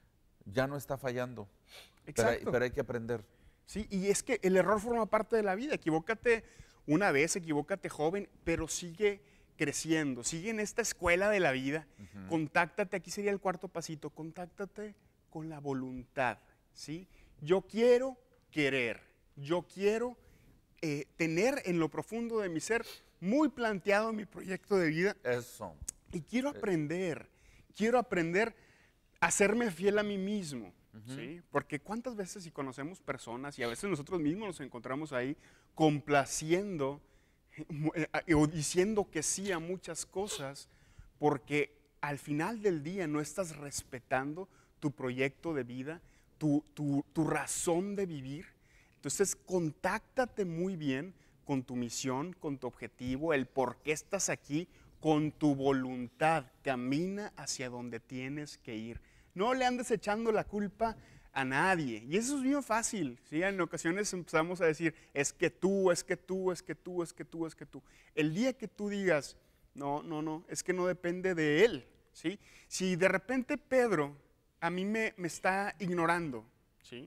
ya no está fallando. Pero hay, Exacto. pero hay que aprender. Sí, y es que el error forma parte de la vida. Equivócate una vez, equivócate joven, pero sigue creciendo, sigue en esta escuela de la vida. Ujú. Contáctate, aquí sería el cuarto pasito, contáctate con la voluntad, ¿sí? Yo quiero querer, yo quiero eh, tener en lo profundo de mi ser muy planteado mi proyecto de vida. Eso. Y quiero aprender, quiero aprender a serme fiel a mí mismo. ¿Sí? Porque cuántas veces si conocemos personas y a veces nosotros mismos nos encontramos ahí complaciendo eh, eh, o diciendo que sí a muchas cosas porque al final del día no estás respetando tu proyecto de vida, tu, tu, tu razón de vivir. Entonces contáctate muy bien con tu misión, con tu objetivo, el por qué estás aquí, con tu voluntad. Camina hacia donde tienes que ir. No le andes echando la culpa a nadie. Y eso es bien fácil, ¿sí? En ocasiones empezamos a decir, es que tú, es que tú, es que tú, es que tú, es que tú. El día que tú digas, no, no, no, es que no depende de él, ¿sí? Si de repente Pedro a mí me, me está ignorando, ¿sí?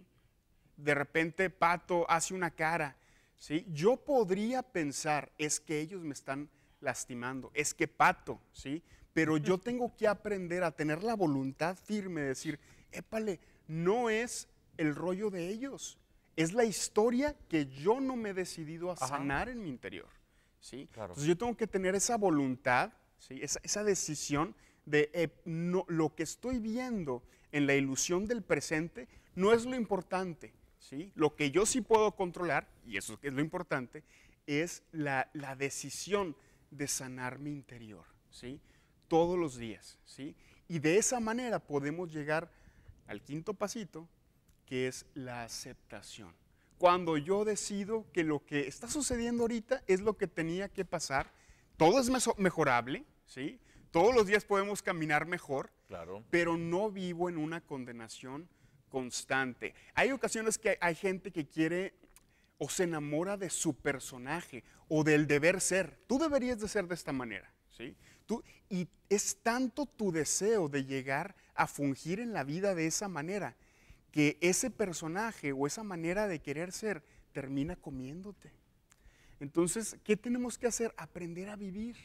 De repente Pato hace una cara, ¿sí? Yo podría pensar, es que ellos me están lastimando, es que Pato, ¿sí? Pero yo tengo que aprender a tener la voluntad firme de decir, épale, no es el rollo de ellos, es la historia que yo no me he decidido a Ajá. sanar en mi interior, ¿sí? Claro. Entonces yo tengo que tener esa voluntad, ¿sí? esa, esa decisión de eh, no, lo que estoy viendo en la ilusión del presente no es lo importante, ¿sí? Lo que yo sí puedo controlar, y eso es lo importante, es la, la decisión de sanar mi interior, ¿sí? Todos los días, ¿sí? Y de esa manera podemos llegar al quinto pasito, que es la aceptación. Cuando yo decido que lo que está sucediendo ahorita es lo que tenía que pasar, todo es meso- mejorable, ¿sí? Todos los días podemos caminar mejor, Claro. pero no vivo en una condenación constante. Hay ocasiones que hay gente que quiere o se enamora de su personaje o del deber ser. Tú deberías de ser de esta manera, ¿sí? Tú, y es tanto tu deseo de llegar a fungir en la vida de esa manera que ese personaje o esa manera de querer ser termina comiéndote. Entonces, ¿qué tenemos que hacer? Aprender a vivir.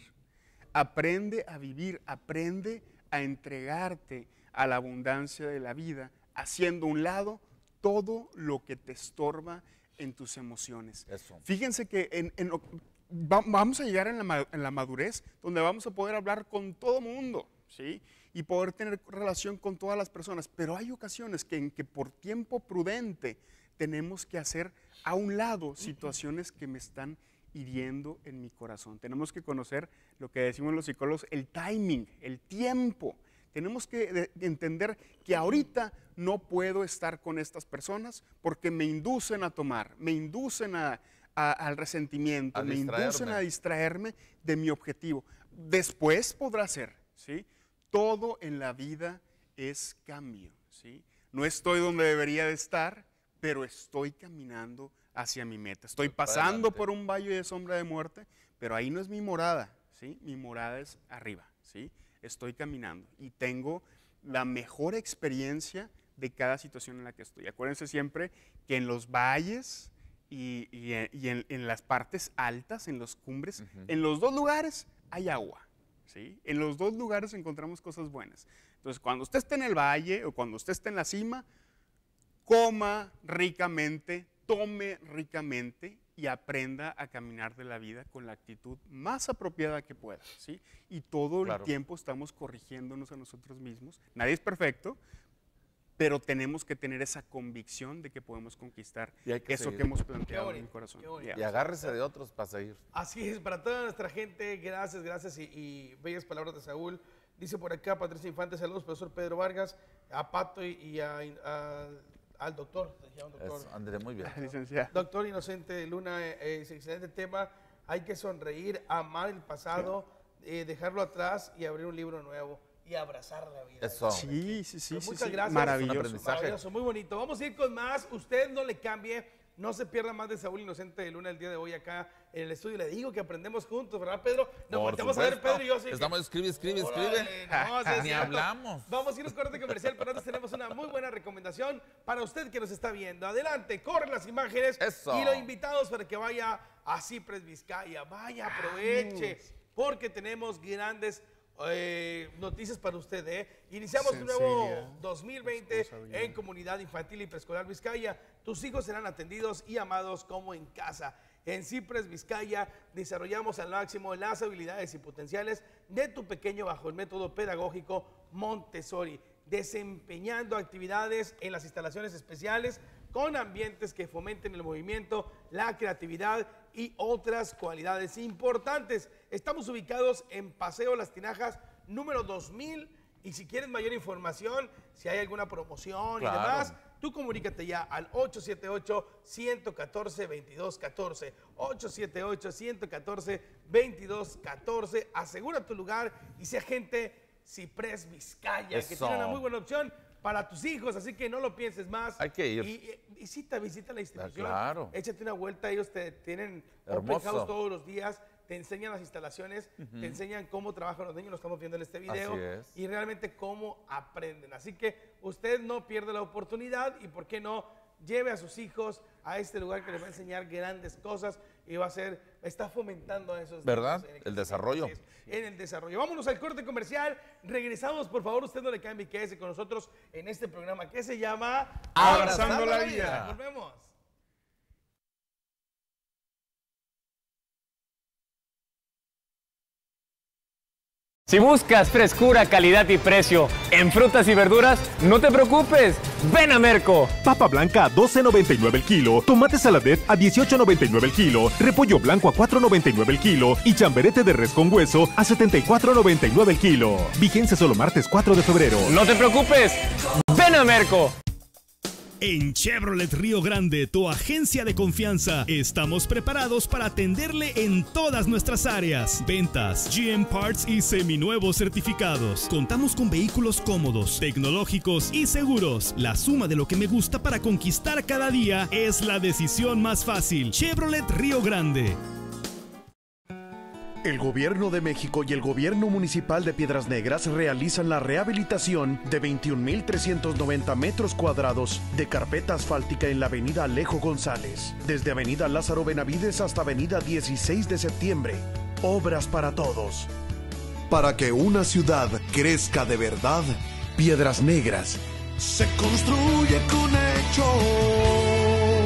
Aprende a vivir, aprende a entregarte a la abundancia de la vida, haciendo a un lado todo lo que te estorba en tus emociones. Eso. Fíjense que en, en, va, vamos a llegar en la, en la madurez donde vamos a poder hablar con todo mundo, ¿sí? Y poder tener relación con todas las personas, pero hay ocasiones que en que por tiempo prudente tenemos que hacer a un lado situaciones que me están hiriendo en mi corazón. Tenemos que conocer lo que decimos los psicólogos, el timing, el tiempo. Tenemos que de, entender que ahorita no puedo estar con estas personas porque me inducen a tomar, me inducen a, a, al resentimiento, A me inducen distraerme. a distraerme de mi objetivo. Después podrá ser, ¿sí? Todo en la vida es cambio, ¿sí? No estoy donde debería de estar, pero estoy caminando hacia mi meta. Estoy pasando adelante. por un valle de sombra de muerte, pero ahí no es mi morada, ¿sí? Mi morada es arriba, ¿sí? Estoy caminando y tengo la mejor experiencia de cada situación en la que estoy. Acuérdense siempre que en los valles y, y en, y en- en las partes altas, en las cumbres, en los dos lugares hay agua, ¿sí? En los dos lugares encontramos cosas buenas. Entonces, cuando usted esté en el valle o cuando usted esté en la cima, coma ricamente, tome ricamente y aprenda a caminar de la vida con la actitud más apropiada que pueda, ¿sí? Y todo Claro. el tiempo estamos corrigiéndonos a nosotros mismos. Nadie es perfecto, pero tenemos que tener esa convicción de que podemos conquistar que eso seguir. que hemos planteado en el corazón. Y agárrese de otros para seguir. Así es, para toda nuestra gente, gracias, gracias y, y bellas palabras de Saúl. Dice por acá Patricia Infante, saludos, profesor Pedro Vargas, a Pato y, y a, a, al doctor. doctor. Es, André, muy bien. Licenciado. Doctor Inocente Luna, eh, es excelente tema. Hay que sonreír, amar el pasado, eh, dejarlo atrás y abrir un libro nuevo y abrazar la vida. Eso. Sí, sí, sí. Pues sí, muchas sí. gracias. Maravilloso. Maravilloso, muy bonito. Vamos a ir con más. Usted no le cambie. No se pierda más de Saúl Inocente de Luna el día de hoy acá en el estudio. Le digo que aprendemos juntos, ¿verdad, Pedro? Nos volteamos a ver, Pedro y yo. Así Estamos, que, escribe, escribe, órale, escribe. no, sí es Ni cierto. hablamos. Vamos a ir a un corte comercial, pero antes tenemos una muy buena recomendación para usted que nos está viendo. Adelante, corren las imágenes. Eso. Y los invitados para que vaya a Cypress Vizcaya. Vaya, aproveche, porque tenemos grandes Eh, noticias para usted, ¿eh? Iniciamos un nuevo dos mil veinte en Comunidad Infantil y Preescolar Vizcaya. Tus hijos serán atendidos y amados como en casa. En Cypress Vizcaya desarrollamos al máximo las habilidades y potenciales de tu pequeño bajo el método pedagógico Montessori, desempeñando actividades en las instalaciones especiales con ambientes que fomenten el movimiento, la creatividad y otras cualidades importantes. Estamos ubicados en Paseo Las Tinajas, número dos mil, y si quieres mayor información, si hay alguna promoción Claro. y demás, tú comunícate ya al ocho siete ocho, uno uno cuatro, dos dos uno cuatro, ocho siete ocho, uno uno cuatro, dos dos uno cuatro, asegura tu lugar y sea gente Cypress Vizcaya, Eso. que tiene una muy buena opción para tus hijos, así que no lo pienses más. Hay que ir. Y, y- visita, visita la institución. Ah, claro. Échate una vuelta, ellos te tienen open Hermoso. house todos los días, te enseñan las instalaciones, Ujú. te enseñan cómo trabajan los niños, lo estamos viendo en este video, Así es. y realmente cómo aprenden. Así que usted no pierde la oportunidad y por qué no, lleve a sus hijos a este lugar que les va a enseñar grandes cosas y va a ser, está fomentando a esos ¿Verdad? niños en El desarrollo. es, en el desarrollo. Vámonos al corte comercial. Regresamos, por favor, usted no le cambie, quédese con nosotros en este programa que se llama Abrazando la vida. Volvemos. Si buscas frescura, calidad y precio en frutas y verduras, no te preocupes. Ven a Merco. Papa blanca a doce noventa y nueve el kilo, tomate saladet a dieciocho noventa y nueve el kilo, repollo blanco a cuatro noventa y nueve el kilo y chamberete de res con hueso a setenta y cuatro noventa y nueve el kilo. Vigencia solo martes cuatro de febrero. No te preocupes. Ven a Merco. En Chevrolet Río Grande, tu agencia de confianza, estamos preparados para atenderle en todas nuestras áreas. Ventas, G M Parts y seminuevos certificados. Contamos con vehículos cómodos, tecnológicos y seguros. La suma de lo que me gusta para conquistar cada día es la decisión más fácil. Chevrolet Río Grande. El Gobierno de México y el Gobierno Municipal de Piedras Negras realizan la rehabilitación de veintiún mil trescientos noventa metros cuadrados de carpeta asfáltica en la avenida Alejo González, desde avenida Lázaro Benavides hasta avenida dieciséis de septiembre. Obras para todos. Para que una ciudad crezca de verdad, Piedras Negras se construye con hechos.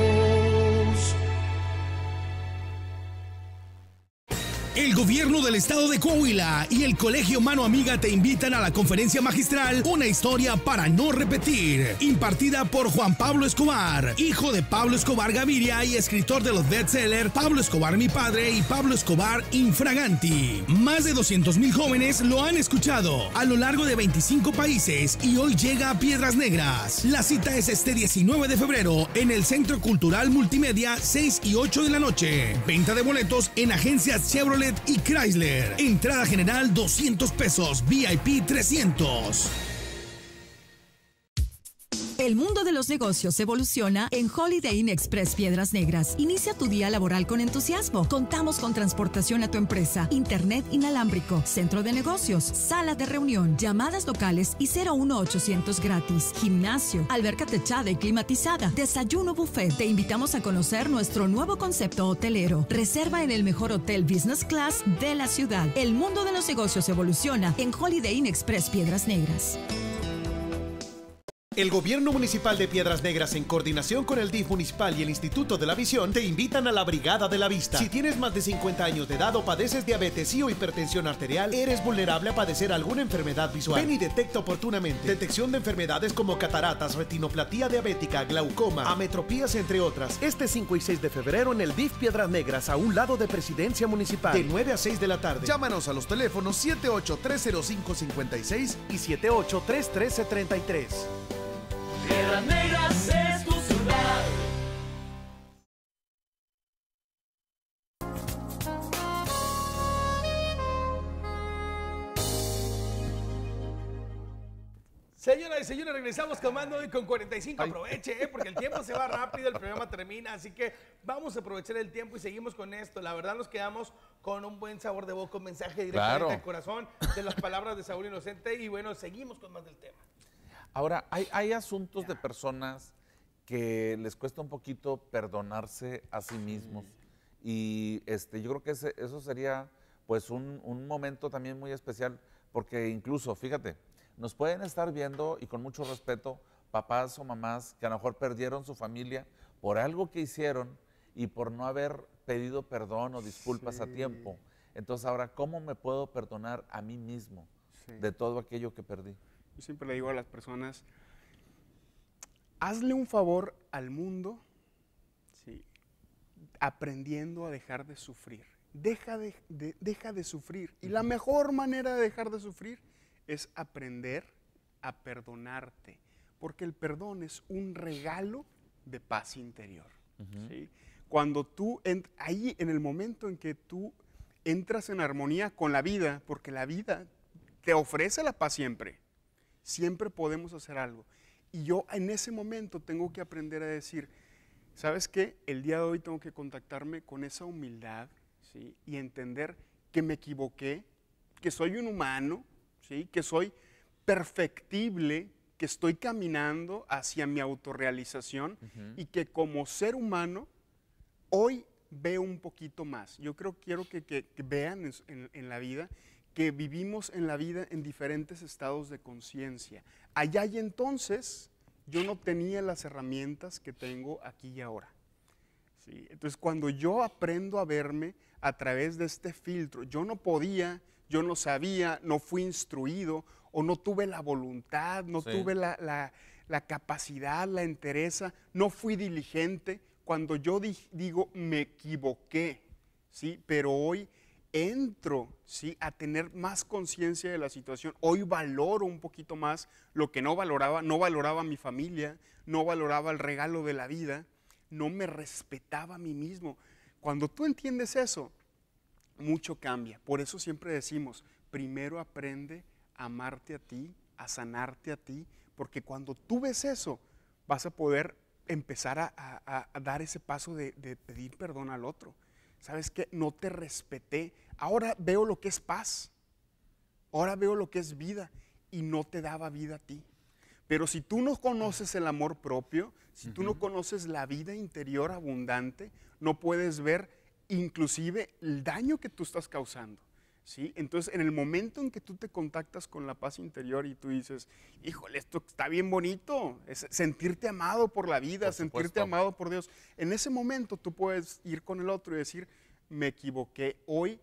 El gobierno del estado de Coahuila y el colegio Mano Amiga te invitan a la conferencia magistral Una historia para no repetir, impartida por Juan Pablo Escobar, hijo de Pablo Escobar Gaviria y escritor de los bestsellers Pablo Escobar mi padre y Pablo Escobar Infraganti. Más de doscientos mil jóvenes lo han escuchado a lo largo de veinticinco países y hoy llega a Piedras Negras. La cita es este diecinueve de febrero en el Centro Cultural Multimedia, seis y ocho de la noche. Venta de boletos en agencias Chevrolet y Chrysler. Entrada general doscientos pesos, V I P trescientos. El mundo de los negocios evoluciona en Holiday Inn Express Piedras Negras. Inicia tu día laboral con entusiasmo. Contamos con transportación a tu empresa, internet inalámbrico, centro de negocios, sala de reunión, llamadas locales y cero uno ochocientos gratis, gimnasio, alberca techada y climatizada, desayuno buffet. Te invitamos a conocer nuestro nuevo concepto hotelero. Reserva en el mejor hotel business class de la ciudad. El mundo de los negocios evoluciona en Holiday Inn Express Piedras Negras. El Gobierno Municipal de Piedras Negras, en coordinación con el D I F municipal y el Instituto de la Visión, te invitan a la Brigada de la Vista. Si tienes más de cincuenta años de edad o padeces diabetes y o hipertensión arterial, eres vulnerable a padecer alguna enfermedad visual. Ven y detecta oportunamente. Detección de enfermedades como cataratas, retinopatía diabética, glaucoma, ametropías, entre otras. Este cinco y seis de febrero en el D I F Piedras Negras, a un lado de Presidencia Municipal, de nueve a seis de la tarde. Llámanos a los teléfonos siete ocho tres cero cinco cinco seis y siete ocho tres uno tres tres tres. Piedras Negras es tu ciudad. Señoras y señores, regresamos con más nueve con cuarenta y cinco. Aproveche, ¿eh? Porque el tiempo se va rápido, el programa termina, así que vamos a aprovechar el tiempo y seguimos con esto. La verdad nos quedamos con un buen sabor de boca, un mensaje directamente Claro. al corazón de las palabras de Saúl Inocente y bueno, seguimos con más del tema. Ahora, hay, hay asuntos de personas que les cuesta un poquito perdonarse a sí mismos. Y este, yo creo que ese- eso sería pues un, un momento también muy especial, porque incluso, fíjate, nos pueden estar viendo y con mucho respeto papás o mamás que a lo mejor perdieron su familia por algo que hicieron y por no haber pedido perdón o disculpas a Sí. tiempo. Entonces ahora, ¿cómo me puedo perdonar a mí mismo Sí. de todo aquello que perdí? Yo siempre le digo a las personas, hazle un favor al mundo, ¿sí? Aprendiendo a dejar de sufrir. Deja de, de- deja de sufrir. Y la mejor manera de dejar de sufrir es aprender a perdonarte. Porque el perdón es un regalo de paz interior. ¿Sí? Cuando tú, ent- ahí en el momento en que tú entras en armonía con la vida, porque la vida te ofrece la paz siempre. Siempre podemos hacer algo. Y yo en ese momento tengo que aprender a decir, ¿sabes qué? El día de hoy tengo que contactarme con esa humildad, ¿sí? Y entender que me equivoqué, que soy un humano, ¿sí? Que soy perfectible, que estoy caminando hacia mi autorrealización y que como ser humano hoy veo un poquito más. Yo creo quiero que, que- que vean en, en- en la vida que vivimos en la vida en diferentes estados de conciencia. Allá y entonces yo no tenía las herramientas que tengo aquí y ahora. ¿Sí? Entonces cuando yo aprendo a verme a través de este filtro, yo no podía, yo no sabía, no fui instruido o no tuve la voluntad, no Sí. tuve la, la- la capacidad, la entereza, no fui diligente. Cuando yo di- digo me equivoqué, ¿sí? Pero hoy entro, ¿sí? A tener más conciencia de la situación. Hoy valoro un poquito más lo que no valoraba. No valoraba a mi familia, no valoraba el regalo de la vida, no me respetaba a mí mismo. Cuando tú entiendes eso, mucho cambia. Por eso siempre decimos, primero aprende a amarte a ti, a sanarte a ti, porque cuando tú ves eso, vas a poder empezar a, a- a dar ese paso de, de pedir perdón al otro. ¿Sabes qué? No te respeté. Ahora veo lo que es paz. Ahora veo lo que es vida y no te daba vida a ti. Pero si tú no conoces el amor propio, si tú no conoces la vida interior abundante, no puedes ver inclusive el daño que tú estás causando. ¿Sí? Entonces, en el momento en que tú te contactas con la paz interior y tú dices, híjole, esto está bien bonito, es sentirte amado por la vida, Por sentirte supuesto. amado por Dios, en ese momento tú puedes ir con el otro y decir, me equivoqué, hoy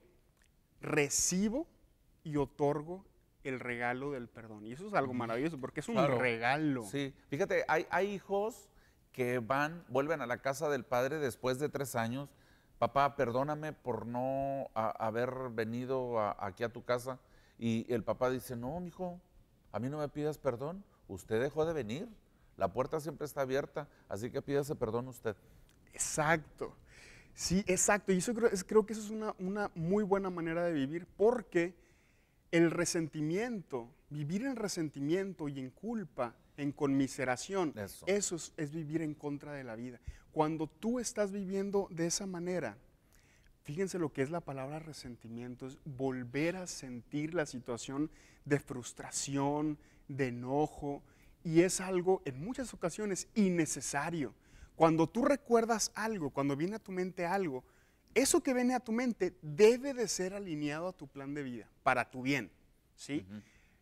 recibo y otorgo el regalo del perdón. Y eso es algo maravilloso, porque es un Claro. regalo. Sí, fíjate, hay, hay hijos que van, vuelven a la casa del padre después de tres años. Papá, perdóname por no a- haber venido a- aquí a tu casa. Y el papá dice, no, mijo, a mí no me pidas perdón. Usted dejó de venir. La puerta siempre está abierta, así que pídase perdón usted. Exacto. Sí, exacto. Y eso creo, es- creo que eso es una, una muy buena manera de vivir, porque el resentimiento, vivir en resentimiento y en culpa, en conmiseración, Eso. eso es, es vivir en contra de la vida. Cuando tú estás viviendo de esa manera, fíjense lo que es la palabra resentimiento, es volver a sentir la situación de frustración, de enojo, y es algo en muchas ocasiones innecesario. Cuando tú recuerdas algo, cuando viene a tu mente algo, eso que viene a tu mente debe de ser alineado a tu plan de vida, para tu bien, ¿sí?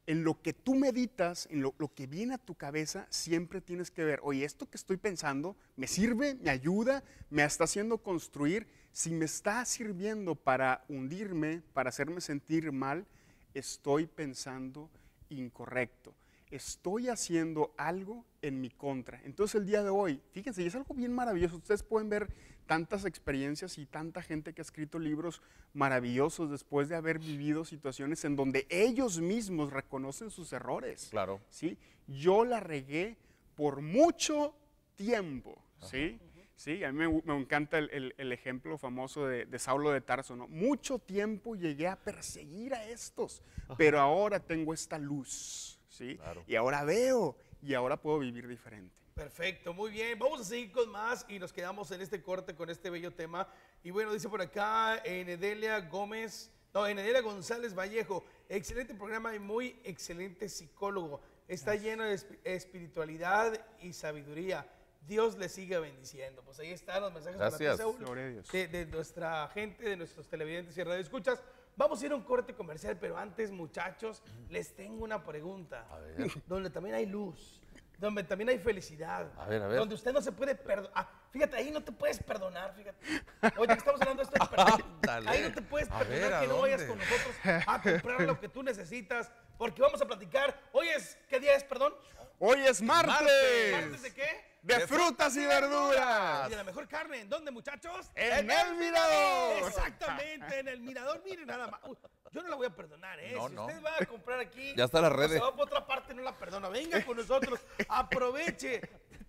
en lo que tú meditas, en lo, lo que viene a tu cabeza, siempre tienes que ver, oye, esto que estoy pensando, ¿me sirve? ¿Me ayuda? ¿Me está haciendo construir? Si me está sirviendo para hundirme, para hacerme sentir mal, estoy pensando incorrecto. Estoy haciendo algo en mi contra. Entonces el día de hoy, fíjense, y es algo bien maravilloso. Ustedes pueden ver tantas experiencias y tanta gente que ha escrito libros maravillosos después de haber vivido situaciones en donde ellos mismos reconocen sus errores. Claro. ¿Sí? Yo la regué por mucho tiempo, ¿sí? Sí, a mí me, me encanta el, el, el ejemplo famoso de, de Saulo de Tarso, ¿no? Mucho tiempo llegué a perseguir a estos, Ajá. pero ahora tengo esta luz, ¿sí? Claro. Y ahora veo, y ahora puedo vivir diferente. Perfecto, muy bien. Vamos a seguir con más y nos quedamos en este corte con este bello tema. Y bueno, dice por acá Enedelia Gómez, no, Enedelia González Vallejo, excelente programa y muy excelente psicólogo. Está Gracias. lleno de espiritualidad y sabiduría. Dios le sigue bendiciendo. Pues ahí están los mensajes Gracias. De, de nuestra gente, de nuestros televidentes y radioescuchas. Vamos a ir a un corte comercial, pero antes, muchachos, les tengo una pregunta. A ver. Donde también hay luz, donde también hay felicidad. A ver, a ver. Donde usted no se puede perdonar. Ah, fíjate, ahí no te puedes perdonar, fíjate. Oye, que estamos hablando de esto de perdonar. Ahí no te puedes A perdonar ver, que no dónde? vayas con nosotros a comprar lo que tú necesitas, porque vamos a platicar. Hoy es, ¿qué día es, perdón? Hoy es martes. ¿Martes, ¿Martes de qué? De, de frutas y verduras. Y de la mejor carne, ¿en dónde, muchachos? En, en el Mirador. Exactamente, en el Mirador. Miren nada más. Uy, yo no la voy a perdonar, ¿eh? No, si no. usted va a comprar aquí, ya está la red. Se va por otra parte, no la perdona. Venga con nosotros, aproveche.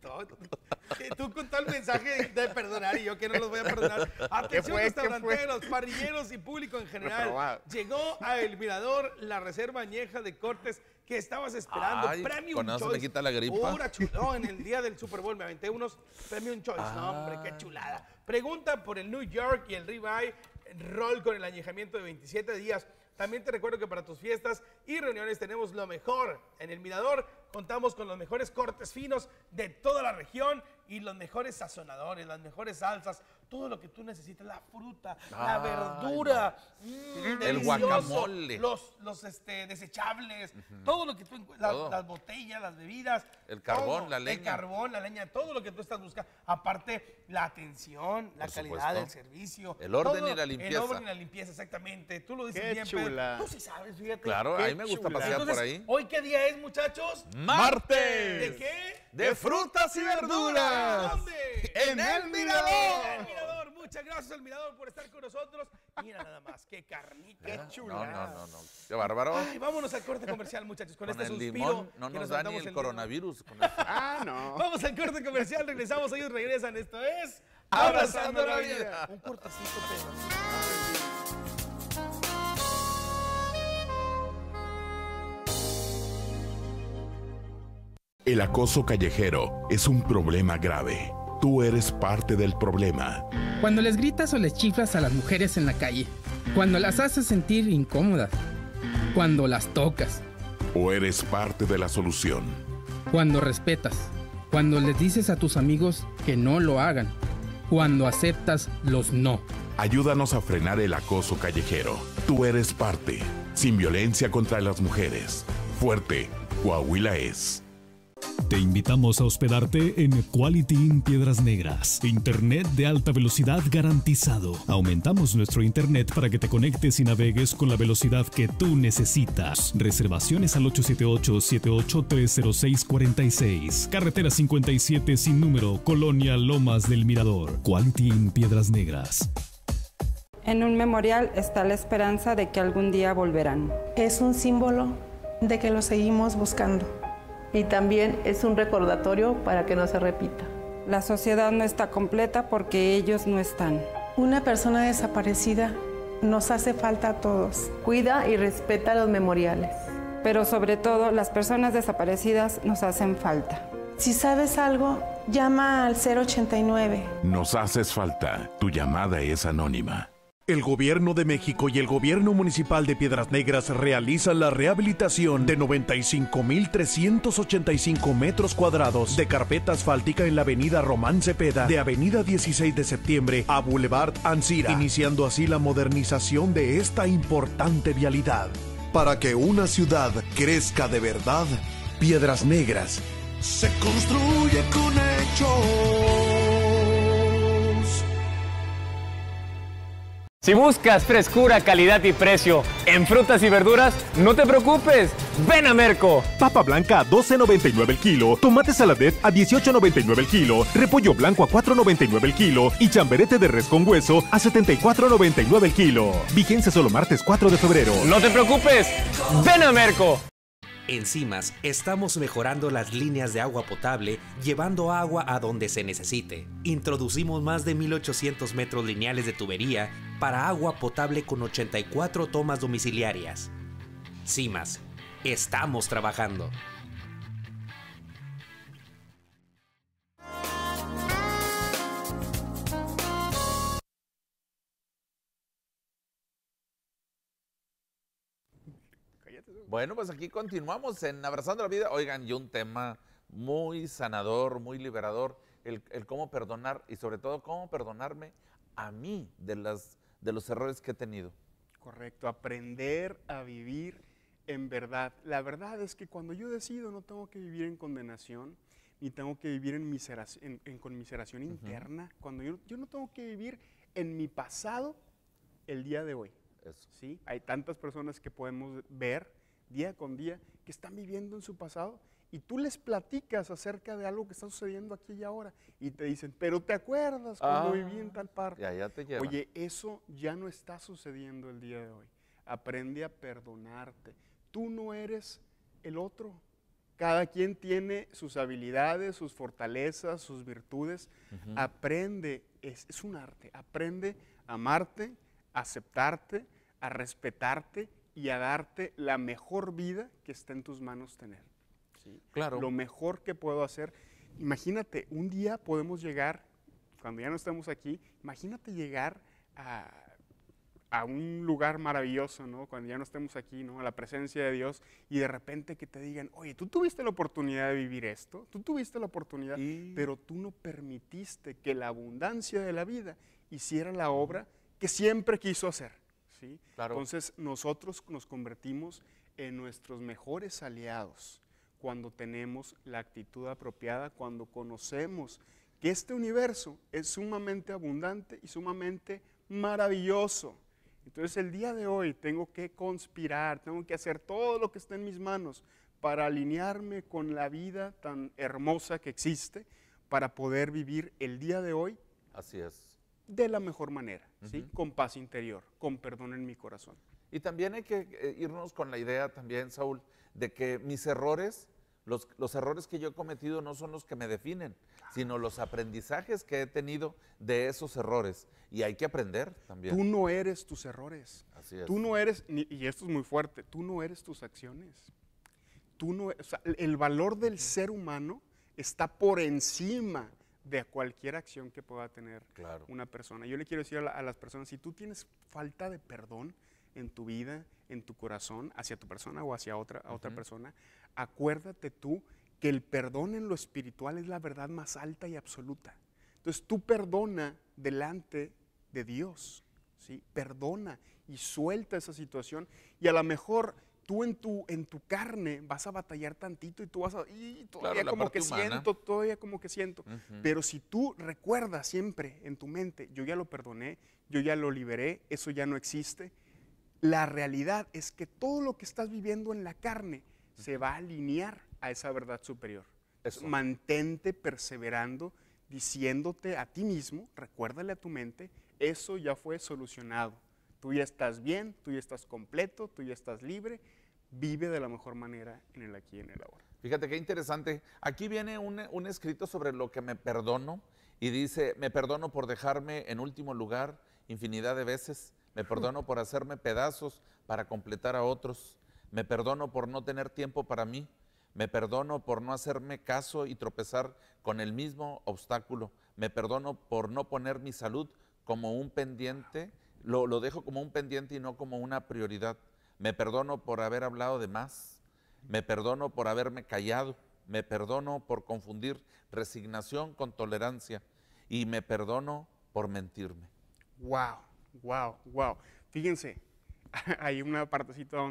Tú con todo el mensaje de perdonar y yo que no los voy a perdonar. Atención, restauranteros, parrilleros y público en general. Llegó a El Mirador la reserva añeja de cortes que estabas esperando. Ay, Premium con eso Choice. me quita la gripa. Pura no, en el día del Super Bowl me aventé unos Premium Choice. Ah. No, hombre, qué chulada. Pregunta por el New York y el Ribeye Roll con el añejamiento de veintisiete días. También te recuerdo que para tus fiestas y reuniones tenemos lo mejor. En El Mirador contamos con los mejores cortes finos de toda la región y los mejores sazonadores, las mejores salsas, todo lo que tú necesitas, la fruta, Ay, la verdura, mmm, el guacamole, los, los este, desechables, uh-huh. todo lo que tú encuentras, la, las botellas, las bebidas, el carbón, todo, la leña, el carbón, la leña, todo lo que tú estás buscando. Aparte, la atención, la Por calidad supuesto. del servicio, el orden todo, y la limpieza. El orden y la limpieza, exactamente. Tú lo dices Qué bien, chula. Pedro. Tú sí sabes, fíjate. Claro, Qué a mí me gusta chula. pasear Entonces, por ahí. ¿Hoy qué día es, muchachos? ¡Martes! ¿De qué? De frutas y verduras. ¿Dónde? En El Mirador. En El Mirador. Muchas gracias al Mirador por estar con nosotros. Mira nada más, qué carnita. Qué chula. No, no, no, no. Qué bárbaro. Ay, vámonos al corte comercial, muchachos. Con, con este el suspiro. Limón no nos, nos da ni el, el coronavirus. Con ah, no. Vamos al corte comercial. Regresamos. Ellos regresan. Esto es Abrazando, Abrazando la vida. vida. Un cortecito, Pedro. El acoso callejero es un problema grave. Tú eres parte del problema. Cuando les gritas o les chiflas a las mujeres en la calle. Cuando las haces sentir incómodas. Cuando las tocas. O eres parte de la solución. Cuando respetas. Cuando les dices a tus amigos que no lo hagan. Cuando aceptas los no. Ayúdanos a frenar el acoso callejero. Tú eres parte. Sin violencia contra las mujeres. Fuerte, Coahuila es. Te invitamos a hospedarte en Quality Inn Piedras Negras. Internet de alta velocidad garantizado. Aumentamos nuestro internet para que te conectes y navegues con la velocidad que tú necesitas. Reservaciones al ocho siete ocho, siete ocho tres cero seis cuatro seis. Carretera cincuenta y siete sin número, Colonia Lomas del Mirador. Quality Inn Piedras Negras. En un memorial está la esperanza de que algún día volverán. Es un símbolo de que lo seguimos buscando. Y también es un recordatorio para que no se repita. La sociedad no está completa porque ellos no están. Una persona desaparecida nos hace falta a todos. Cuida y respeta los memoriales. Pero sobre todo, las personas desaparecidas nos hacen falta. Si sabes algo, llama al cero ochenta y nueve. Nos haces falta. Tu llamada es anónima. El Gobierno de México y el Gobierno Municipal de Piedras Negras realizan la rehabilitación de noventa y cinco mil trescientos ochenta y cinco metros cuadrados de carpeta asfáltica en la avenida Román Cepeda, de avenida dieciséis de septiembre a Boulevard Ancira, iniciando así la modernización de esta importante vialidad. Para que una ciudad crezca de verdad, Piedras Negras se construye con hechos. Si buscas frescura, calidad y precio en frutas y verduras, no te preocupes, ven a Merco. Papa blanca a doce noventa y nueve el kilo, tomate saladet a dieciocho noventa y nueve el kilo, repollo blanco a cuatro noventa y nueve el kilo y chamberete de res con hueso a setenta y cuatro noventa y nueve el kilo. Vigencia solo martes cuatro de febrero. No te preocupes, ven a Merco. En CIMAS estamos mejorando las líneas de agua potable, llevando agua a donde se necesite. Introducimos más de mil ochocientos metros lineales de tubería para agua potable con ochenta y cuatro tomas domiciliarias. CIMAS, estamos trabajando. Bueno, pues aquí continuamos en Abrazando la Vida. Oigan, y un tema muy sanador, muy liberador, el, el cómo perdonar y sobre todo cómo perdonarme a mí de, las, de los errores que he tenido. Correcto, aprender a vivir en verdad. La verdad es que cuando yo decido no tengo que vivir en condenación, ni tengo que vivir en, miseración, en, en conmiseración uh-huh. interna, cuando yo, yo no tengo que vivir en mi pasado el día de hoy. Eso. ¿Sí? Hay tantas personas que podemos ver día con día que están viviendo en su pasado y tú les platicas acerca de algo que está sucediendo aquí y ahora y te dicen, pero ¿te acuerdas cuando ah, viví en tal parte? Ya, ya te llevan. Oye, eso ya no está sucediendo el día de hoy. Aprende a perdonarte. Tú no eres el otro. Cada quien tiene sus habilidades, sus fortalezas, sus virtudes. Uh-huh. Aprende, es, es un arte, aprende a amarte, a aceptarte, a respetarte y a darte la mejor vida que está en tus manos tener. ¿Sí? Claro. Lo mejor que puedo hacer. Imagínate, un día podemos llegar, cuando ya no estemos aquí, imagínate llegar a, a un lugar maravilloso, ¿no? Cuando ya no estemos aquí, ¿no? A la presencia de Dios y de repente que te digan, oye, tú tuviste la oportunidad de vivir esto, tú tuviste la oportunidad, y... pero tú no permitiste que la abundancia de la vida hiciera la obra que siempre quiso hacer. ¿Sí? Claro. Entonces nosotros nos convertimos en nuestros mejores aliados cuando tenemos la actitud apropiada, cuando conocemos que este universo es sumamente abundante y sumamente maravilloso. Entonces el día de hoy tengo que conspirar, tengo que hacer todo lo que está en mis manos para alinearme con la vida tan hermosa que existe, para poder vivir el día de hoy. Así es. De la mejor manera, uh-huh. ¿sí? Con paz interior, con perdón en mi corazón. Y también hay que eh, irnos con la idea también, Saúl, de que mis errores, los, los errores que yo he cometido no son los que me definen, sino los aprendizajes que he tenido de esos errores. Y hay que aprender también. Tú no eres tus errores. Así es. Tú no eres, y esto es muy fuerte, tú no eres tus acciones. Tú no, o sea, el valor del ser humano está por encima de cualquier acción que pueda tener claro. una persona. Yo le quiero decir a, la, a las personas, si tú tienes falta de perdón en tu vida, en tu corazón, hacia tu persona o hacia otra, a otra uh-huh. persona, acuérdate tú que el perdón en lo espiritual es la verdad más alta y absoluta. Entonces tú perdona delante de Dios, ¿sí? Perdona y suelta esa situación y a lo mejor tú en tu, en tu carne vas a batallar tantito y tú vas a, y todavía claro, como que humana. siento, todavía como que siento. Uh-huh. Pero si tú recuerdas siempre en tu mente, yo ya lo perdoné, yo ya lo liberé, eso ya no existe, la realidad es que todo lo que estás viviendo en la carne uh-huh. se va a alinear a esa verdad superior. Eso. Mantente perseverando, diciéndote a ti mismo, recuérdale a tu mente, eso ya fue solucionado. Tú ya estás bien, tú ya estás completo, tú ya estás libre. Vive de la mejor manera en el aquí y en el ahora. Fíjate qué interesante. Aquí viene un, un escrito sobre lo que me perdono y dice, me perdono por dejarme en último lugar infinidad de veces, me perdono por hacerme pedazos para completar a otros, me perdono por no tener tiempo para mí, me perdono por no hacerme caso y tropezar con el mismo obstáculo, me perdono por no poner mi salud como un pendiente, lo, lo dejo como un pendiente y no como una prioridad. Me perdono por haber hablado de más, me perdono por haberme callado, me perdono por confundir resignación con tolerancia y me perdono por mentirme. Wow, wow, wow. Fíjense, hay una partecita donde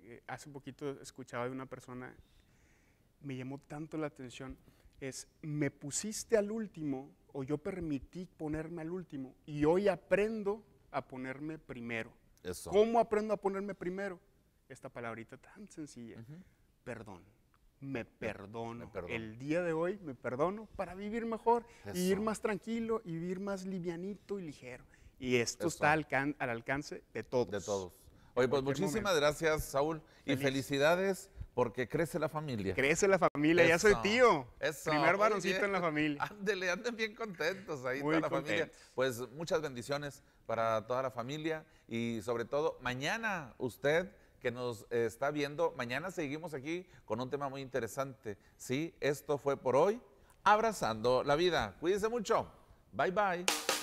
eh, hace poquito escuchaba de una persona, me llamó tanto la atención, es, me pusiste al último o yo permití ponerme al último y hoy aprendo a ponerme primero. Eso. ¿Cómo aprendo a ponerme primero? Esta palabrita tan sencilla, uh-huh. perdón. Me perdono. me perdono. El día de hoy me perdono para vivir mejor, Eso. y vivir más tranquilo, y vivir más livianito y ligero. Y esto Eso. está al, can, al alcance de todos. De todos. Oye, pues muchísimas momento. gracias, Saúl. Feliz. Y felicidades porque crece la familia. Crece la familia, Eso. ya soy tío. Eso. Primer varoncito en la familia. Ándele, anden bien contentos ahí Muy toda la contentos. familia. Pues muchas bendiciones para toda la familia y sobre todo mañana usted que nos eh, está viendo, mañana seguimos aquí con un tema muy interesante. Sí, esto fue por hoy, Abrazando la Vida. Cuídense mucho. Bye, bye.